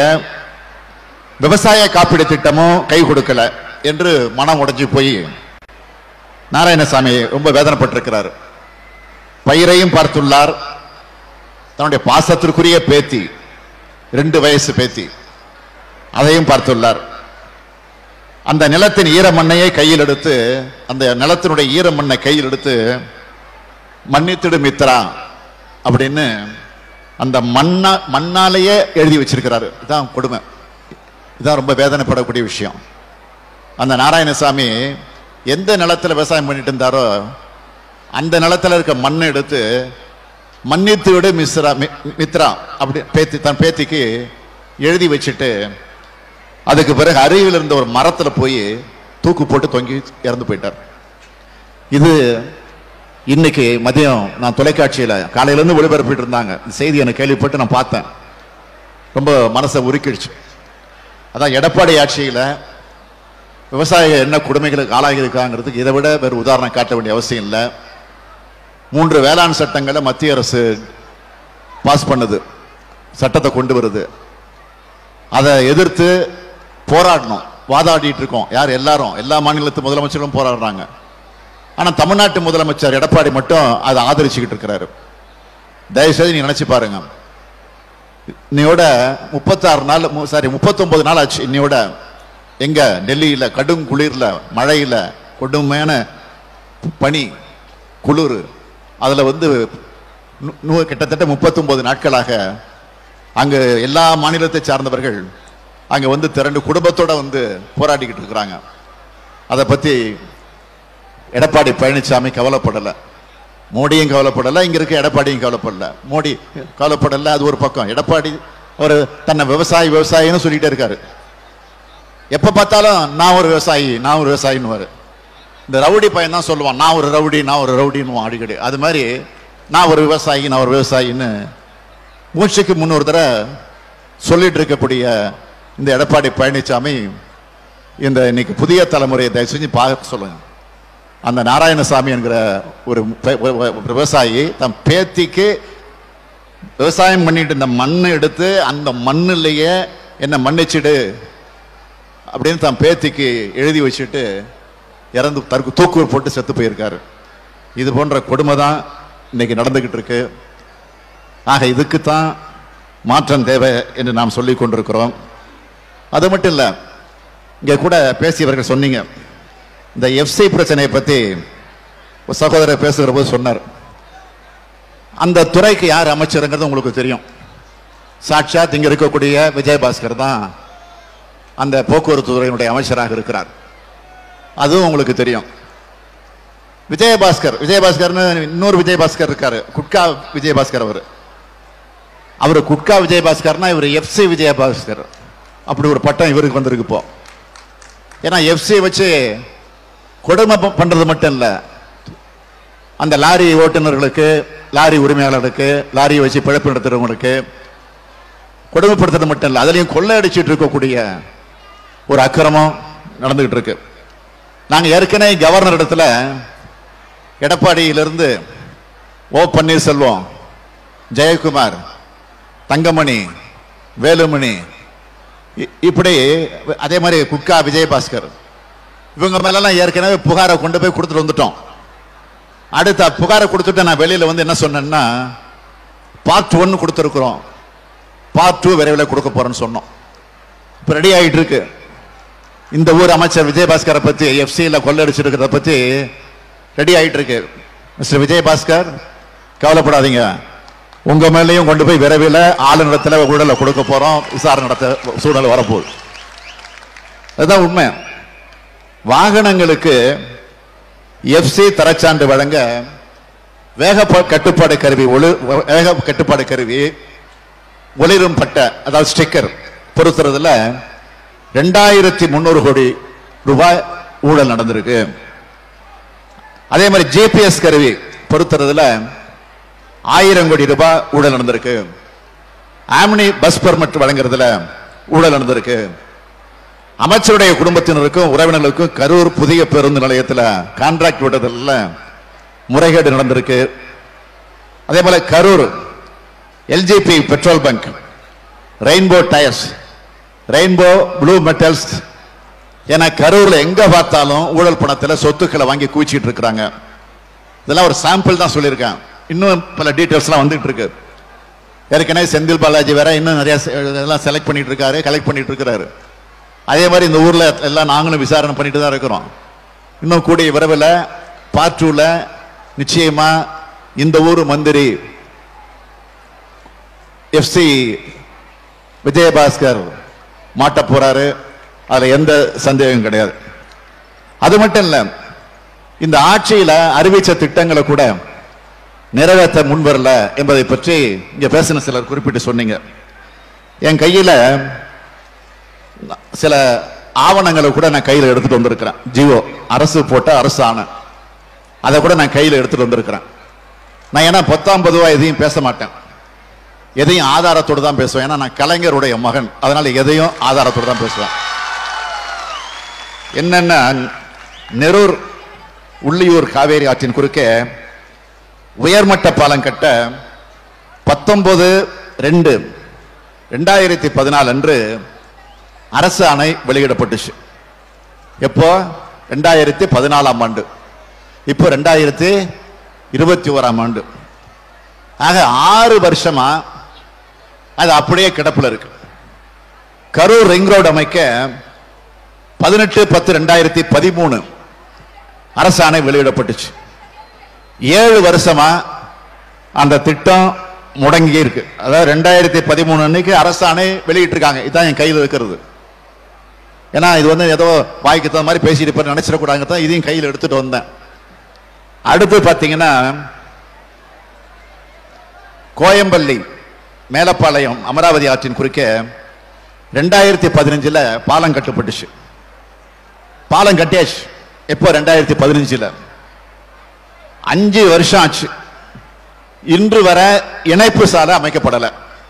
விவசாய காப்பீடு திட்டமும் கை கொடுக்கல என்று மனம் உடைஞ்சு போய் நாராயணசாமி ரொம்ப வேதனைப்பட்டிருக்கிறார். பயிரையும் பார்த்துள்ளார், தன்னுடைய பாசத்திற்குரிய பேத்தி, ரெண்டு வயசு பேத்தி, அதையும் பார்த்துள்ளார். அந்த நிலத்தின் ஈரமண்ணையை கையில் எடுத்து, அந்த நிலத்தினுடைய ஈரமண்ணை கையில் எடுத்து மன்னித்திடு மித்ரா அப்படின்னு அந்த மண்ணா மண்ணாலேயே எழுதி வச்சிருக்கிறாரு. இதுதான் கொடுமை, இதுதான் ரொம்ப வேதனைப்படக்கூடிய விஷயம். அந்த நாராயணசாமி எந்த நிலத்தில் விவசாயம் பண்ணிட்டு இருந்தாரோ அந்த நிலத்தில் இருக்க மண்ணை எடுத்து மன்னித்து விடு மிஸ்ரா மித்ரா அப்படி பேத்தி தன் பேத்திக்கு எழுதி வச்சுட்டு அதுக்கு பிறகு அருகில் இருந்த ஒரு மரத்தில் போய் தூக்கு போட்டு தொங்கி இறந்து போயிட்டார். இது இன்னைக்கு மதியம் நான் தொலைக்காட்சியில் காலையிலேருந்து ஒளிபரப்பிட்டு இருந்தாங்க. இந்த செய்தி எனக்கு கேள்விப்பட்டு நான் பார்த்தேன், ரொம்ப மனசை உருக்கிடுச்சு. அதான் எடப்பாடி ஆட்சியில் விவசாய என்ன கொடுமைகளுக்கு ஆளாகி இருக்காங்கிறதுக்கு இதை விட வேறு உதாரணம் காட்ட வேண்டிய அவசியம் இல்லை. மூன்று வேளாண் சட்டங்களை மத்திய அரசு பாஸ் பண்ணுது, சட்டத்தை கொண்டு வருது. அதை எதிர்த்து போராடணும், வாதாடிட்டு இருக்கோம். யார்? எல்லாரும், எல்லா மாநிலத்து முதலமைச்சர்களும் போராடுறாங்க. ஆனால் தமிழ்நாட்டு முதலமைச்சர் எடப்பாடி மட்டும் அதை ஆதரிச்சுக்கிட்டு இருக்கிறாரு. தயவுசெய்து நீ நினைச்சு பாருங்க, இன்னையோட முப்பத்தாறு நாள் சாரி முப்பத்தொன்பது நாள் ஆச்சு. இன்னையோட எங்க டெல்லியில் கடும் குளிர்ல, மழையில, கொடுமையான பனி, குளிர், அதில் வந்து கிட்டத்தட்ட முப்பத்தொன்பது நாட்களாக அங்கு எல்லா மாநிலத்தை சார்ந்தவர்கள் அங்கே வந்து திரண்டு குடும்பத்தோட வந்து போராடிக்கிட்டு இருக்கிறாங்க. அதை பற்றி எடப்பாடி பழனிசாமி கவலைப்படலை, மோடியும் கவலைப்படலை, இங்கே இருக்க எடப்பாடியும் கவலைப்படலை. மோடி கவலைப்படலை, அது ஒரு பக்கம். எடப்பாடி அவர் தன்னை விவசாயி விவசாயின்னு சொல்லிட்டே இருக்காரு. எப்போ பார்த்தாலும் நான் ஒரு விவசாயி, நான் ஒரு விவசாயின்னு. இந்த ரவுடி பையன் தான் சொல்லுவான், நான் ஒரு ரவுடி, நான் ஒரு ரவுடின்னு அடிக்கடி. அது மாதிரி நான் ஒரு விவசாயி, நான் ஒரு விவசாயின்னு மூச்சுக்கு முன்னொரு தடவை சொல்லிட்டு இருக்கக்கூடிய இந்த எடப்பாடி பழனிசாமி இந்த இன்னைக்கு புதிய தலைமுறையை தயவு செஞ்சு பார்க்க சொல்லுங்க. அந்த நாராயணசாமி என்கிற ஒரு விவசாயி தன் பேத்திக்கு விவசாயம் பண்ணிட்டு இந்த மண்ணை எடுத்து அந்த மண்ணிலேயே என்ன மன்னிச்சிடு அப்படின்னு தன் பேத்திக்கு எழுதி வச்சுட்டு இறந்து தற்கு தூக்கு போட்டு செத்து போயிருக்காரு. இது போன்ற கொடுமை தான் இன்னைக்கு நடந்துகிட்டு இருக்கு. ஆக இதுக்குத்தான் மாற்றம் தேவை என்று நாம் சொல்லி கொண்டிருக்கிறோம். அது மட்டும் இல்லை, இங்கே கூட பேசியவர்கள் சொன்னீங்க, இந்த எஃப்சி பிரச்சனையை பற்றி ஒரு சகோதரர் பேசுகிற போது சொன்னார். அந்த துறைக்கு யார் அமைச்சருங்கிறது உங்களுக்கு தெரியும். சாட்சாத் இங்கே இருக்கக்கூடிய விஜயபாஸ்கர் தான் அந்த போக்குவரத்து துறையினுடைய அமைச்சராக இருக்கிறார். அதுவும் உங்களுக்கு தெரியும். விஜயபாஸ்கர் விஜயபாஸ்கர்னு இன்னொரு விஜயபாஸ்கர் இருக்காரு, குட்கா விஜயபாஸ்கர். அவர் அவர் குட்கா விஜயபாஸ்கர்னா இவர் எஃப்சி விஜயபாஸ்கர், அப்படி ஒரு பட்டம் இவருக்கு வந்திருக்கு இப்போ. ஏன்னா எஃப்சி வச்சு கொடுமை பண்றது மட்டும் இல்லை, அந்த லாரி ஓட்டுநர்களுக்கு, லாரி உரிமையாளர்களுக்கு, லாரியை வச்சு பிழைப்பு நடத்துறவங்களுக்கு கொடுமைப்படுத்துறது மட்டும் இல்லை, அதுலேயும் கொள்ளையடிச்சிட்டு இருக்கக்கூடிய ஒரு அக்கிரமம் நடந்துகிட்டு இருக்கு. நாங்கள் ஏற்கனவே கவர்னர் இடத்துல எடப்பாடியிலிருந்து ஓ பன்னீர்செல்வம், ஜெயக்குமார், தங்கமணி, வேலுமணி, இப்படி அதே மாதிரி குட்கா விஜயபாஸ்கர், இவங்க மேலாம் ஏற்கனவே புகாரை கொண்டு போய் கொடுத்துட்டு வந்துட்டோம். அடுத்த புகாரை கொடுத்துட்டு நான் வெளியில் வந்து என்ன சொன்னேன்னா, பார்ட் ஒன்று கொடுத்துருக்குறோம், பார்ட் டூ விரைவில் கொடுக்க போறேன்னு சொன்னோம். இப்போ ரெடி ஆகிட்டு இருக்கு. இந்த ஊர் அமைச்சர் விஜயபாஸ்கரை பற்றி, எஃப்சியில் கொள்ளடிச்சிருக்கிறத பற்றி ரெடி ஆகிட்டு இருக்கு. மிஸ்டர் விஜயபாஸ்கர், கவலைப்படாதீங்க. உங்க மேலையும் கொண்டு போய் விரைவில் ஆளுநரத்தில் ஊழலை கொடுக்க போறோம். விசாரணை நடத்த சூழ்நிலை வரப்போகுது. அதுதான் உண்மை. வாகனங்களுக்கு எஃப்சி தரச்சான்று வழங்க வேக கட்டுப்பாடு கருவி ஒளி வேக கட்டுப்பாடு கருவி ஒளிரும் பட்ட அதாவது ஸ்டிக்கர் பொருத்துறதுல ரெண்டாயிரத்தி முன்னூறு கோடி ரூபாய் ஊழல் நடந்திருக்கு. அதே மாதிரி ஜிபிஎஸ் கருவி பொருத்துறதுல ஆயிரம் கோடி ரூபாய் ஊழல் நடந்திருக்கு. ஆம்னி பஸ் பெர்மிட் வழங்குறதுல ஊழல் நடந்திருக்கு. அமைச்சருடைய குடும்பத்தினருக்கும் உறவினர்களுக்கும் கரூர் புதிய பேருந்து நிலையத்தில் கான்ட்ராக்ட் விடுறதுல முறைகேடு நடந்திருக்கு. அதே போல Karur LGB petrol bunk, rainbow tyres, rainbow blue metals என கரூர்ல எங்க பார்த்தாலும் ஊழல் பணத்தில் சொத்துக்களை வாங்கி குவிச்சிட்டு இருக்கிறாங்க. இதெல்லாம் ஒரு சாம்பிள் தான் சொல்லியிருக்கேன். இன்னும் பல டீட்டெயில்ஸ்லாம் வந்துட்டு இருக்கு. ஏற்கனவே செந்தில் பாலாஜி வேற இன்னும் நிறைய இதெல்லாம் செலக்ட் பண்ணிட்டு இருக்காரு, கலெக்ட் பண்ணிட்டு இருக்கிறாரு. அதே மாதிரி இந்த ஊர்ல எல்லாம் நாங்களும் விசாரணை பண்ணிட்டு தான் இருக்கிறோம். இன்னும் கூடிய விரைவில் பார்ட் டூல நிச்சயமா இந்த ஊர் மந்திரி எஃப்சி விஜயபாஸ்கர் மாட்ட போறாரு. அதுல எந்த சந்தேகம் கிடையாது. அது மட்டும் இல்ல, இந்த ஆட்சியில அறிவிச்ச திட்டங்களை கூட நிறைவேற்ற முன்வரல என்பதை பற்றி இங்க பேசின சிலர் குறிப்பிட்டு சொன்னீங்க. என் கையில சில ஆவணங்களை கூட நான் கையில் எடுத்துட்டு வந்திருக்கிறேன். ஜியோ அரசு போட்ட அரசு ஆணை அதை கூட நான் கையில் எடுத்துட்டு வந்திருக்கிறேன். நான் ஏன்னா பத்தாம் பொதுவா எதையும் பேச மாட்டேன், எதையும் ஆதாரத்தோடு தான் பேசுவேன். ஏன்னா நான் கலைஞருடைய மகன், அதனால எதையும் ஆதாரத்தோடு தான் பேசுவேன். என்னன்னா, நெரூர் உள்ளியூர் காவேரி ஆற்றின் குறுக்கே உயர்மட்ட பாலம் கட்ட பத்தொன்பது ரெண்டு ரெண்டாயிரத்தி பதினாலு அன்று அரசு ஆணை வெளியிடப்பட்டுச்சு. எப்போ? ரெண்டாயிரத்தி பதினாலாம் ஆண்டு. இப்போ ரெண்டாயிரத்தி இருபத்தி ஓராம் ஆண்டு. ஆக ஆறு வருஷமா அது அப்படியே கிடப்பில் இருக்கு. கரூர் ரிங் ரோடு அமைக்க பதினெட்டு பத்து ரெண்டாயிரத்தி பதிமூணு அரசாணை வெளியிடப்பட்டுச்சு. ஏழு வருஷமா அந்த திட்டம் முடங்கி இருக்கு. அதாவது ரெண்டாயிரத்தி பதிமூணு அன்னைக்கு அரசாணை வெளியிட்டு இருக்காங்க. இதுதான் என் கையில் இருக்கிறது. ஏன்னா இது வந்து ஏதோ வாய்க்கு தகுந்த மாதிரி பேசிட்டு நினைச்சிடக்கூடாது தான் இதையும் கையில் எடுத்துட்டு வந்தேன். அடுத்து பார்த்தீங்கன்னா, கோயம்பள்ளி மேலப்பாளையம் அமராவதி ஆற்றின் குறுக்கே ரெண்டாயிரத்தி பதினஞ்சுல பாலம் கட்டப்பட்டுச்சு. பாலம் கட்டியாச்சு. எப்போ? ரெண்டாயிரத்தி பதினஞ்சுல. அஞ்சு வருஷம் ஆச்சு. இன்று வர இணைப்பு சாலை அமைக்கப்படலை.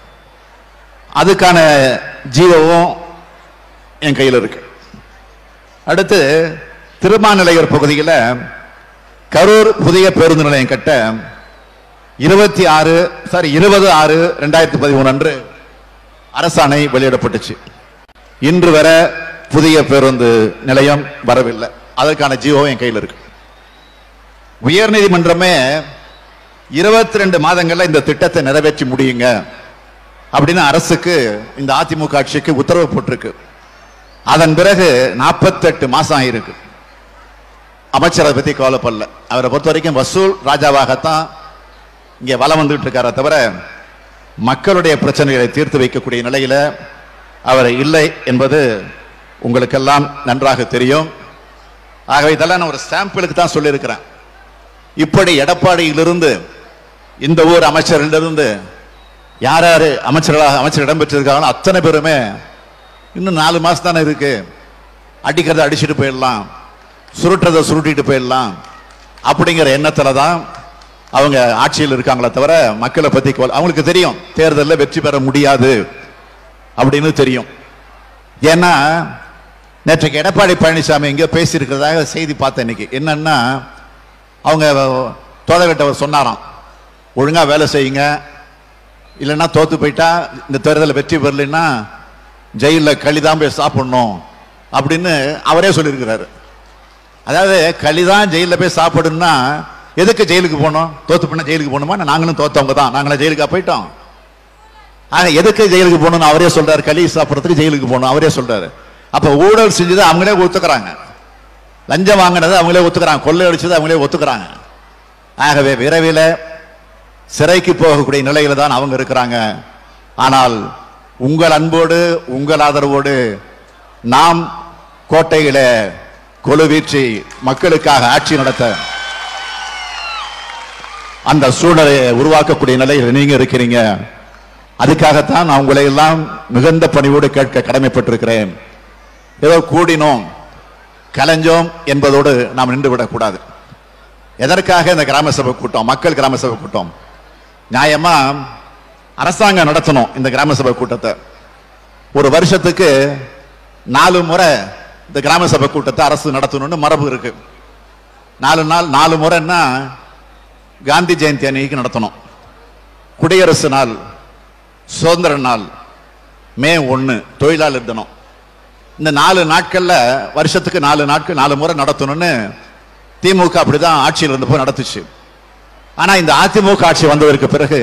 அதுக்கான ஜீவோவும் என் கையில் இருக்கு. அடுத்து திருமாநிலையூர் பகுதியில் கரூர் புதிய பேருந்து நிலையம் கட்ட இருபத்தி ஆறு சாரி இருபது ஆறு ரெண்டாயிரத்தி பதிமூணு அன்று அரசாணை வெளியிடப்பட்டுச்சு. இன்று வர புதிய பேருந்து நிலையம் வரவில்லை. அதற்கான ஜீவோவும் என் கையில் இருக்கு. உயர் நீதிமன்றமே இருபத்தி ரெண்டு மாதங்கள்ல இந்த திட்டத்தை நிறைவேற்றி முடியுங்க அப்படின்னு அரசுக்கு, இந்த அதிமுக ஆட்சிக்கு உத்தரவு போட்டிருக்கு. அதன் பிறகு நாற்பத்தி எட்டு மாசம் ஆயிருக்கு. அமைச்சரை பத்தி கவலைப்படல. அவரை பொறுத்த வரைக்கும் வசூல் ராஜாவாகத்தான் இங்க வலம் வந்துட்டு இருக்கார தவிர மக்களுடைய பிரச்சனைகளை தீர்த்து வைக்கக்கூடிய நிலையில அவர் இல்லை என்பது உங்களுக்கெல்லாம் நன்றாக தெரியும். ஆகவே இதெல்லாம் நான் ஒரு சாம்பிளுக்கு தான் சொல்லியிருக்கிறேன். இப்படி எடப்பாடியிலிருந்து இந்த ஊர் அமைச்சரிலிருந்து யார் யாரு அமைச்சர்களாக அமைச்சர் இடம்பெற்றிருக்காங்களோ அத்தனை பேருமே இன்னும் நாலு மாசம் தானே இருக்கு, அடிக்கிறத அடிச்சுட்டு போயிடலாம், சுருட்டுறதை சுருட்டிட்டு போயிடலாம் அப்படிங்கிற எண்ணத்துல தான் அவங்க ஆட்சியில் இருக்காங்களே தவிர மக்களை பத்தி அவங்களுக்கு தெரியும் தேர்தலில் வெற்றி பெற முடியாது அப்படின்னு தெரியும். ஏன்னா நேற்றைக்கு எடப்பாடி பழனிசாமி இங்கே பேசியிருக்கிறதாக செய்தி பார்த்தேன். இன்னைக்கு என்னன்னா, அவங்க தோழர்கிட்ட சொன்னாராம், ஒழுங்கா வேலை செய்யுங்க, இல்லைன்னா தோத்து போயிட்டா இந்த தேர்தலில் வெற்றி பெறலைன்னா ஜெயிலில் களிதான் போய் சாப்பிடணும் அப்படின்னு அவரே சொல்லியிருக்கிறாரு. அதாவது களிதான் ஜெயிலில் போய் சாப்பிடணும்னா எதுக்கு ஜெயிலுக்கு போனோம்? தோத்து பண்ண ஜெயிலுக்கு போகணுமா? நாங்களும் தோத்தவங்க தான், நாங்களே ஜெயிலுக்கா போயிட்டோம். ஆக எதுக்கு ஜெயிலுக்கு போகணும்னு அவரே சொல்றாரு. களி சாப்பிட்றதுக்கு ஜெயிலுக்கு போகணும் அவரே சொல்றாரு. அப்ப ஊழல் செஞ்சது அவங்களே ஒத்துக்கிறாங்க, லஞ்சம் வாங்கினது அவங்களே ஒத்துக்கிறாங்க, கொள்ளை அடிச்சது அவங்களே ஒத்துக்கிறாங்க. ஆகவே விரைவில் சிறைக்கு போகக்கூடிய நிலையில தான் அவங்க இருக்கிறாங்க. ஆனால் உங்கள் அன்போடு உங்கள் ஆதரவோடு நாம் கோட்டையில கொலுவீற்றி மக்களுக்காக ஆட்சி நடத்த அந்த சூழலை உருவாக்கக்கூடிய நிலையில் நீங்க இருக்கிறீங்க. அதுக்காகத்தான் நான் உங்களை எல்லாம் மிகுந்த பணிவோடு கேட்க கடமைப்பட்டிருக்கிறேன். ஏதோ கூடினோம் கலைஞ்சோம் என்பதோடு நாம் நின்றுவிடக் கூடாது. எதற்காக இந்த கிராம சபை கூட்டம், மக்கள் கிராம சபை கூட்டம்? நியாயமா அரசாங்கம் நடத்தணும் இந்த கிராம சபை கூட்டத்தை. ஒரு வருஷத்துக்கு நாலு முறை இந்த கிராம சபை கூட்டத்தை அரசு நடத்தணும்னு மரபு இருக்கு. நாலு நாள் நாலு முறைன்னா காந்தி ஜெயந்தி அன்னைக்கு நடத்தணும், குடியரசு நாள், சுதந்திர நாள், மே ஒன்று தொழிலாளர் தினம். இந்த நாலு நாட்கள்ல வருஷத்துக்கு நாலு நாட்கள் நாலு முறை நடத்தணும்னு திமுக அப்படிதான் ஆட்சியில் இருந்தப்போ நடத்துச்சு. ஆனா இந்த அதிமுக ஆட்சி வந்ததற்கு பிறகு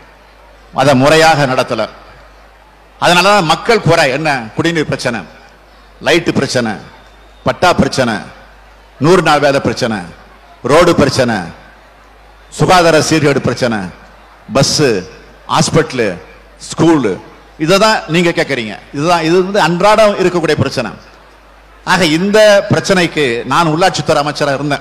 அதை முறையாக நடத்தல. அதனாலதான் மக்கள் குறை என்ன, குடிநீர் பிரச்சனை, லைட்டு பிரச்சனை, பட்டா பிரச்சனை, நூறு நாள் வேலை பிரச்சனை, ரோடு பிரச்சனை, சுகாதார சீர்கேடு பிரச்சனை, பஸ், ஹாஸ்பிட்டலு, ஸ்கூலு, இதைதான் நீங்க கேட்கறீங்க. இதுதான் இது வந்து அன்றாடம் இருக்கக்கூடிய பிரச்சனை. ஆக இந்த பிரச்சனைக்கு நான் உள்ளாட்சித்துறை அமைச்சராக இருந்தேன்.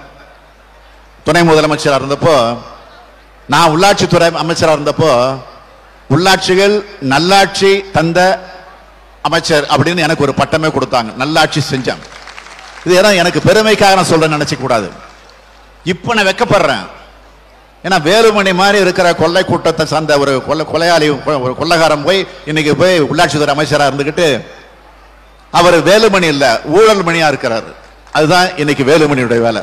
துணை முதலமைச்சராக இருந்தப்போ, நான் உள்ளாட்சித்துறை அமைச்சராக இருந்தப்போ உள்ளாட்சிகள் நல்லாட்சி தந்த அமைச்சர் அப்படின்னு எனக்கு ஒரு பட்டமே கொடுத்தாங்க. நல்லாட்சி செஞ்சேன். இது ஏன்னா எனக்கு பெருமைக்காக நான் சொல்றேன்னு நினைச்ச கூடாது. இப்ப நான் வெக்கப்படுறேன். ஏன்னா வேலுமணி மாதிரி இருக்கிற கொள்ளை கூட்டத்தை சார்ந்த ஒரு கொள்ளை கொலையாளி ஒரு கொள்ளைக்காரன் போய் இன்னைக்கு போய் உள்ளாட்சித்துறை அமைச்சராக இருந்துகிட்டு அவர் வேலுமணி இல்ல ஊழல் மணியா இருக்கிறார். அதுதான் இன்னைக்கு வேலுமணியுடைய வேலை.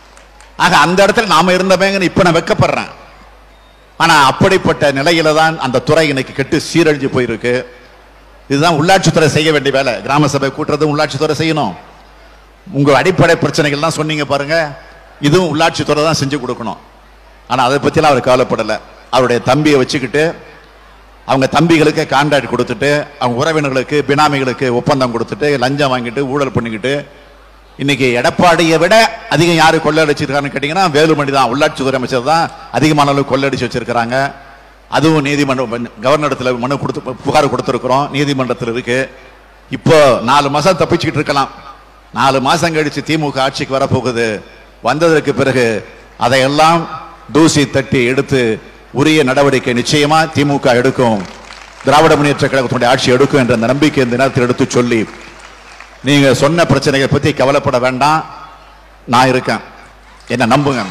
ஆக அந்த இடத்துல நாம இருந்தவங்க இப்ப நான் வெக்கப்படுறேன். ஆனா அப்படிப்பட்ட நிலையில தான் அந்த துறை இன்னைக்கு கெட்டு சீரழிஞ்சு போயிருக்கு. இதுதான் உள்ளாட்சித்துறை செய்ய வேண்டிய வேலை. கிராம சபை கூட்டுறது உள்ளாட்சித்துறை செய்யணும். உங்க அடிப்படை பிரச்சனைகள் தான் சொன்னீங்க பாருங்க, இதுவும் உள்ளாட்சித்துறை தான் செஞ்சு கொடுக்கணும். ஆனா அதை பத்திலாம் அவர் கவலைப்படலை. அவருடைய தம்பியை வச்சுக்கிட்டு அவங்க தம்பிகளுக்கு கான்ட்ராக்ட் கொடுத்துட்டு அவங்க உறவினர்களுக்கு பினாமிகளுக்கு ஒப்பந்தம் கொடுத்துட்டு லஞ்சம் வாங்கிட்டு ஊழல் பண்ணிக்கிட்டு இன்னைக்கு எடப்பாடியை விட அதிகம் யாரு கொள்ளடிச்சிருக்கான்னு கேட்டீங்கன்னா வேலுமணி தான். உள்ளாட்சித்துறை அமைச்சர் தான் அதிகமான அளவு கொள்ளடிச்சு வச்சிருக்கிறாங்க. அதுவும் நீதிமன்றம் கவர்னரிடத்துல மனு கொடுத்து புகார் கொடுத்துருக்கிறோம், நீதிமன்றத்தில் இருக்கு. இப்போ நாலு மாசம் தப்பிச்சுக்கிட்டு இருக்கலாம். நாலு மாசம் கழிச்சு திமுக ஆட்சிக்கு வரப்போகுது. வந்ததற்கு பிறகு அதையெல்லாம் தூசி தட்டி எடுத்து உரிய நடவடிக்கை நிச்சயமா திமுக எடுக்கும், திராவிட முன்னேற்ற கழகத்தினுடைய ஆட்சி எடுக்கும் என்ற நம்பிக்கை இந்த நேரத்தில் எடுத்து சொல்லி, நீங்க சொன்ன பிரச்சனைகளை பத்தி கவலைப்பட வேண்டாம், நான் இருக்கேன், என்ன நம்புங்க,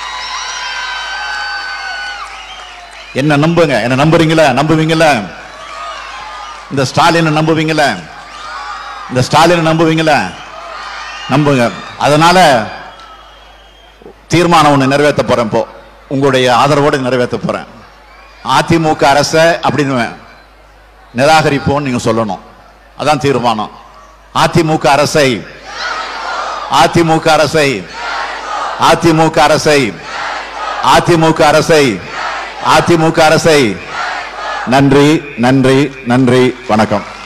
என்ன நம்புங்க, என்ன நம்புறீங்களா? நம்புவீங்களா? இந்த ஸ்டாலின் நம்புவீங்களா? இந்த ஸ்டாலின் நம்புவீங்களா? நம்புங்க. அதனால தீர்மானம் ஒன்று நிறைவேற்ற போறேன். இப்போ உங்களுடைய ஆதரவோடு நிறைவேற்ற போறேன். அதிமுக அரசை அப்படின்னு நிராகரிப்போம் நீங்க சொல்லணும். அதான் தீர்மானம். அதிமுக அரசை அதிமுக அரசை அதிமுக அரசை அதிமுக அரசை அதிமுக அரசை. நன்றி, நன்றி, நன்றி, வணக்கம்.